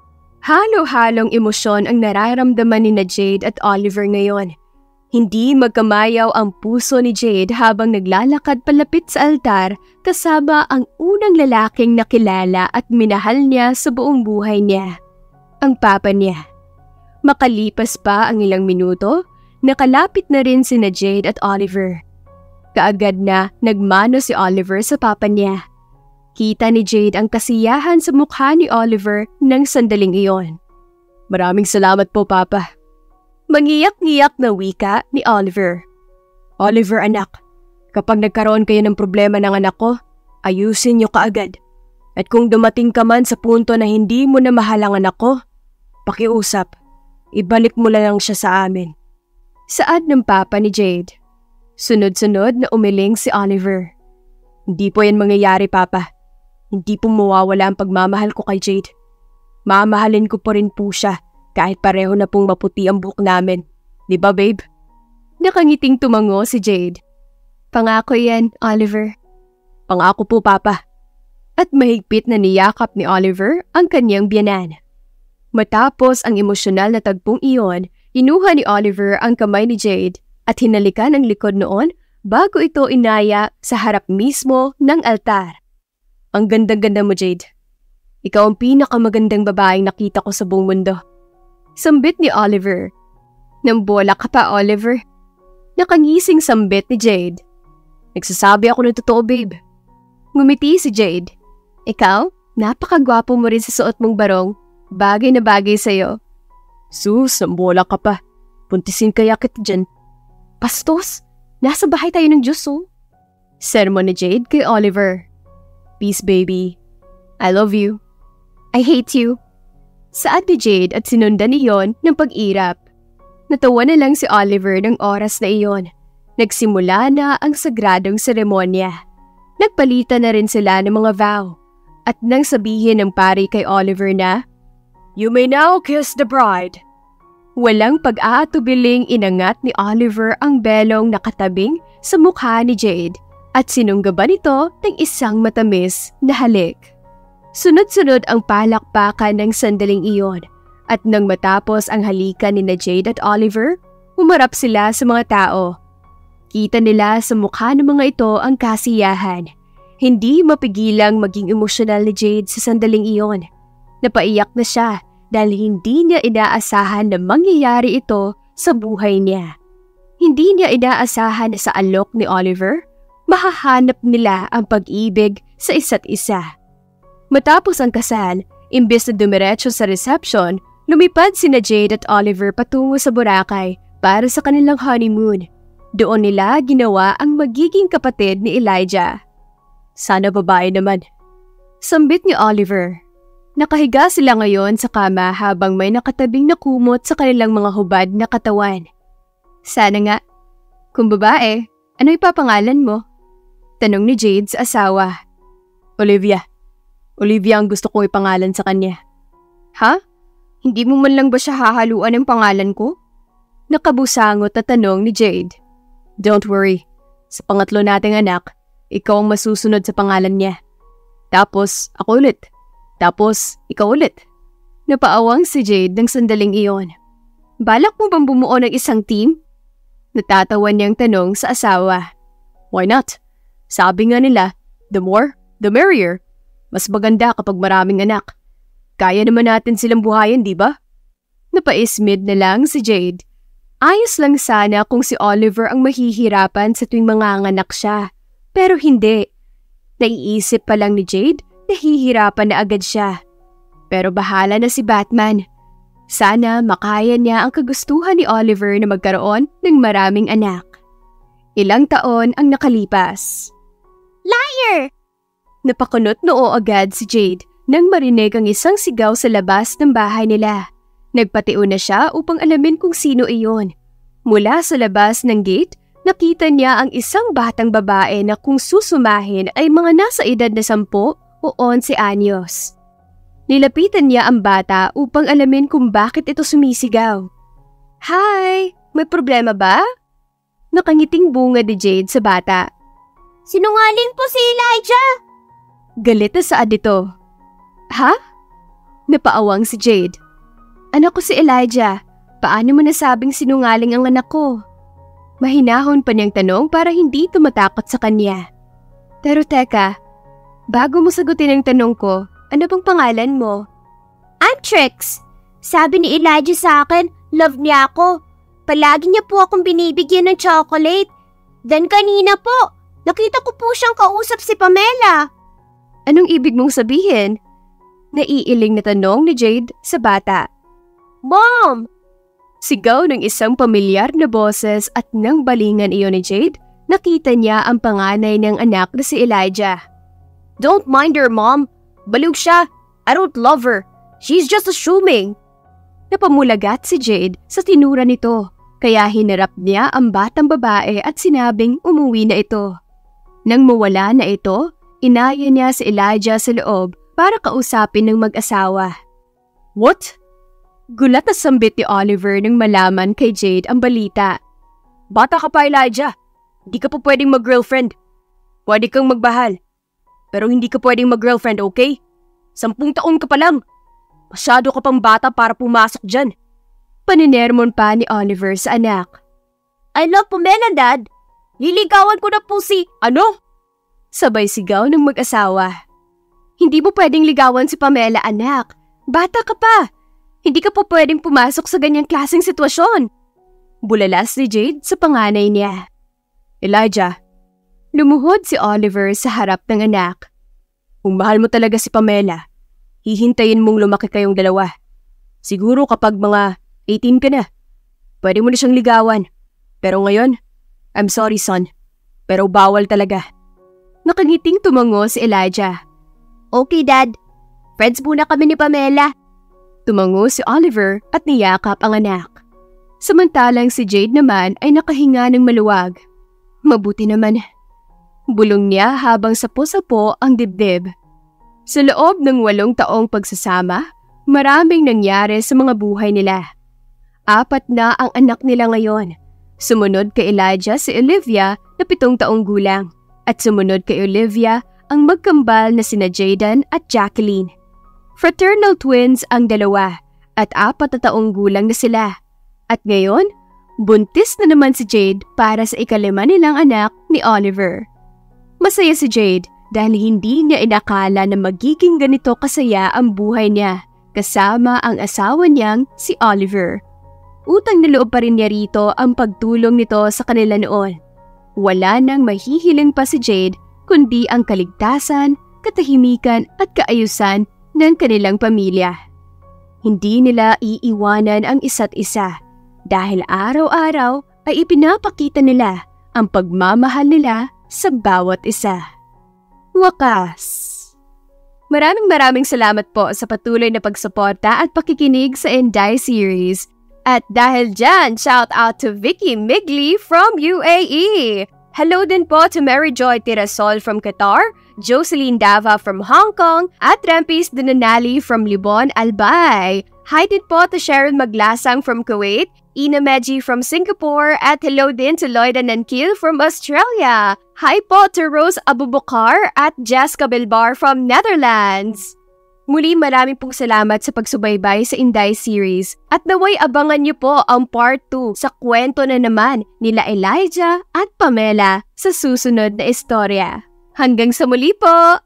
Halo-halong emosyon ang nararamdaman ni na Jade at Oliver ngayon. Hindi magkamayaw ang puso ni Jade habang naglalakad palapit sa altar kasama ang unang lalaking nakilala at minahal niya sa buong buhay niya, ang papa niya. Makalipas pa ang ilang minuto, nakalapit na rin sina Jade at Oliver. Kaagad na nagmano si Oliver sa papa niya. Kita ni Jade ang kasiyahan sa mukha ni Oliver ng sandaling iyon. Maraming salamat po, Papa. Mangiyak-ngiyak na wika ni Oliver. Oliver, anak, kapag nagkaroon kayo ng problema ng anak ko, ayusin niyo kaagad. At kung dumating ka man sa punto na hindi mo na mahal ang anak ko, pakiusap, ibalik mo lang siya sa amin. Saad ng papa ni Jade. Sunod-sunod na umiling si Oliver. Hindi po yan mangyayari, Papa. Hindi po mawawala ang pagmamahal ko kay Jade. Mamahalin ko po rin po siya Kahit pareho na pong maputi ang buhok namin. Di ba, babe? Nakangiting tumango si Jade. Pangako yan, Oliver. Pangako po, Papa. At mahigpit na niyakap ni Oliver ang kanyang biyanan. Matapos ang emosyonal na tagpong iyon, inuha ni Oliver ang kamay ni Jade at hinalikan ang likod noon bago ito inaya sa harap mismo ng altar. Ang gandang-ganda mo, Jade. Ikaw ang pinakamagandang babaeng nakita ko sa buong mundo. Sambit ni Oliver. Nambola ka pa, Oliver. Nakangising sambit ni Jade. Nagsasabi ako ng totoo, babe. Ngumiti si Jade. Ikaw, napakagwapo mo rin sa suot mong barong. Bagay na bagay sa'yo. Sus, nambola ka pa. Puntisin kaya kita dyan. Bastos, nasa bahay tayo ng Diyos, oh. Sermon ni Jade kay Oliver. Peace, baby. I love you. I hate you. Saad ni Jade at sinundan niyon ng pag-irap. Natawa na lang si Oliver ng oras na iyon. Nagsimula na ang sagradong seremonya. Nagpalitan na rin sila ng mga vow. At nang sabihin ng pari kay Oliver na, "You may now kiss the bride." Walang pag-aatubiling inangat ni Oliver ang belong nakatabing sa mukha ni Jade at sinunggaban ito ng isang matamis na halik. Sunod-sunod ang palakpakan ng sandaling iyon at nang matapos ang halikan ni na Jade at Oliver, humarap sila sa mga tao. Kita nila sa mukha ng mga ito ang kasiyahan. Hindi mapigilang maging emosyonal ni Jade sa sandaling iyon. Napaiyak na siya dahil hindi niya inaasahan na mangyayari ito sa buhay niya. Hindi niya inaasahan na sa alok ni Oliver, mahahanap nila ang pag-ibig sa isa't isa. Matapos ang kasal, imbes na dumiretso sa reception, lumipad sina Jade at Oliver patungo sa Boracay para sa kanilang honeymoon. Doon nila ginawa ang magiging kapatid ni Elijah. Sana babae naman. Sambit ni Oliver. Nakahiga sila ngayon sa kama habang may nakatabing na kumot sa kanilang mga hubad na katawan. Sana nga. Kung babae, ano ipapangalan mo? Tanong ni Jade sa asawa. Olivia. Olivia ang gusto kong ipangalan sa kanya. Ha? Hindi mo man lang ba siya hahaluan ng pangalan ko? Nakabusangot na tanong ni Jade. Don't worry. Sa pangatlo nating anak, ikaw ang masusunod sa pangalan niya. Tapos, ako ulit. Tapos, ikaw ulit. Napaawang si Jade ng sandaling iyon. Balak mo bang bumuo ng isang team? Natatawan niyang tanong sa asawa. Why not? Sabi nga nila, the more, the merrier. Mas maganda kapag maraming anak. Kaya naman natin silang buhayin, di ba? Napaismid na lang si Jade. Ayos lang sana kung si Oliver ang mahihirapan sa tuwing manganganak siya. Pero hindi. Naiisip pa lang ni Jade, nahihirapan na agad siya. Pero bahala na si Batman. Sana makaya niya ang kagustuhan ni Oliver na magkaroon ng maraming anak. Ilang taon ang nakalipas. Liar! Napakunot noo agad si Jade nang marinig ang isang sigaw sa labas ng bahay nila. Nagpatiun na siya upang alamin kung sino iyon. Mula sa labas ng gate, nakita niya ang isang batang babae na kung susumahin ay mga nasa edad na sampo o onse anyos. Nilapitan niya ang bata upang alamin kung bakit ito sumisigaw. Hi! May problema ba? Nakangiting bunga ni Jade sa bata. Sinungaling po si Elijah! Galit na saad ito. Ha? Napaawang si Jade. Anak ko si Elijah. Paano mo nasabing sinungaling ang anak ko? Mahinahon pa niyang tanong para hindi tumatakot sa kanya. Pero teka, bago mo sagutin ang tanong ko, ano bang pangalan mo? I'm Trix. Sabi ni Elijah sa akin, love niya ako. Palagi niya po akong binibigyan ng chocolate. Then kanina po, nakita ko po siyang kausap si Pamela. Anong ibig mong sabihin? Naiiling na tanong ni Jade sa bata. Mom! Sigaw ng isang pamilyar na boses at nang balingan iyon ni Jade, nakita niya ang panganay ng anak na si Elijah. Don't mind her, Mom. Balug siya. I don't love her. She's just assuming. Napamulagat si Jade sa tinura nito, kaya hinarap niya ang batang babae at sinabing umuwi na ito. Nang mawala na ito, inaya niya si Elijah sa loob para kausapin ng mag-asawa. What? Gulat na sambit ni Oliver nang malaman kay Jade ang balita. Bata ka pa, Elijah. Hindi ka pa pwedeng mag-girlfriend. Pwede kang magbahal. Pero hindi ka pwedeng mag-girlfriend, okay? Sampung taon ka pa lang. Masyado ka pang bata para pumasok dyan. Paninermon pa ni Oliver sa anak. I love Pamela, Dad. Liligawan ko na po si... Ano? Sabay sigaw ng mag-asawa. Hindi mo pwedeng ligawan si Pamela, anak. Bata ka pa. Hindi ka pa pwedeng pumasok sa ganyang klaseng sitwasyon. Bulalas ni Jade sa panganay niya. Elijah. Lumuhod si Oliver sa harap ng anak. Kung mahal mo talaga si Pamela, hihintayin mong lumaki kayong dalawa. Siguro kapag mga eighteen ka na, pwede mo na siyang ligawan. Pero ngayon, I'm sorry son, pero bawal talaga. Nakangiting tumango si Elijah. Okay, Dad. Friends muna kami ni Pamela. Tumango si Oliver at niyakap ang anak. Samantalang si Jade naman ay nakahinga ng maluwag. Mabuti naman. Bulong niya habang sapo-sapo ang dibdib. Sa loob ng walong taong pagsasama, maraming nangyari sa mga buhay nila. Apat na ang anak nila ngayon. Sumunod kay Elijah si Olivia na pitong taong gulang. At sumunod kay Olivia ang magkambal na sina Jaden at Jacqueline. Fraternal twins ang dalawa at apat na taong gulang na sila. At ngayon, buntis na naman si Jade para sa ikalima nilang anak ni Oliver. Masaya si Jade dahil hindi niya inakala na magiging ganito kasaya ang buhay niya kasama ang asawa niyang si Oliver. Utang na loob pa rin niya rito ang pagtulong nito sa kanila noon. Wala nang mahihiling pa si Jade kundi ang kaligtasan, katahimikan at kaayusan ng kanilang pamilya. Hindi nila iiwanan ang isa't isa dahil araw-araw ay ipinapakita nila ang pagmamahal nila sa bawat isa. Wakas! Maraming maraming salamat po sa patuloy na pagsuporta at pakikinig sa Inday series. At dahil dyan, shout out to Vicky Migli from U A E. Hello din po to Mary Joy Tirasol from Qatar, Jocelyn Dava from Hong Kong, at Rampis Dunanali from Libon, Albay. Hi din po to Sharon Maglasang from Kuwait, Ina Meji from Singapore, at hello din to Lloyda Nankil from Australia. Hi po to Rose Abubakar at Jessica Bilbar from Netherlands. Muli maraming pong salamat sa pagsubaybay sa Inday series at naway abangan niyo po ang part two sa kwento na naman nila Elijah at Pamela sa susunod na istorya. Hanggang sa muli po!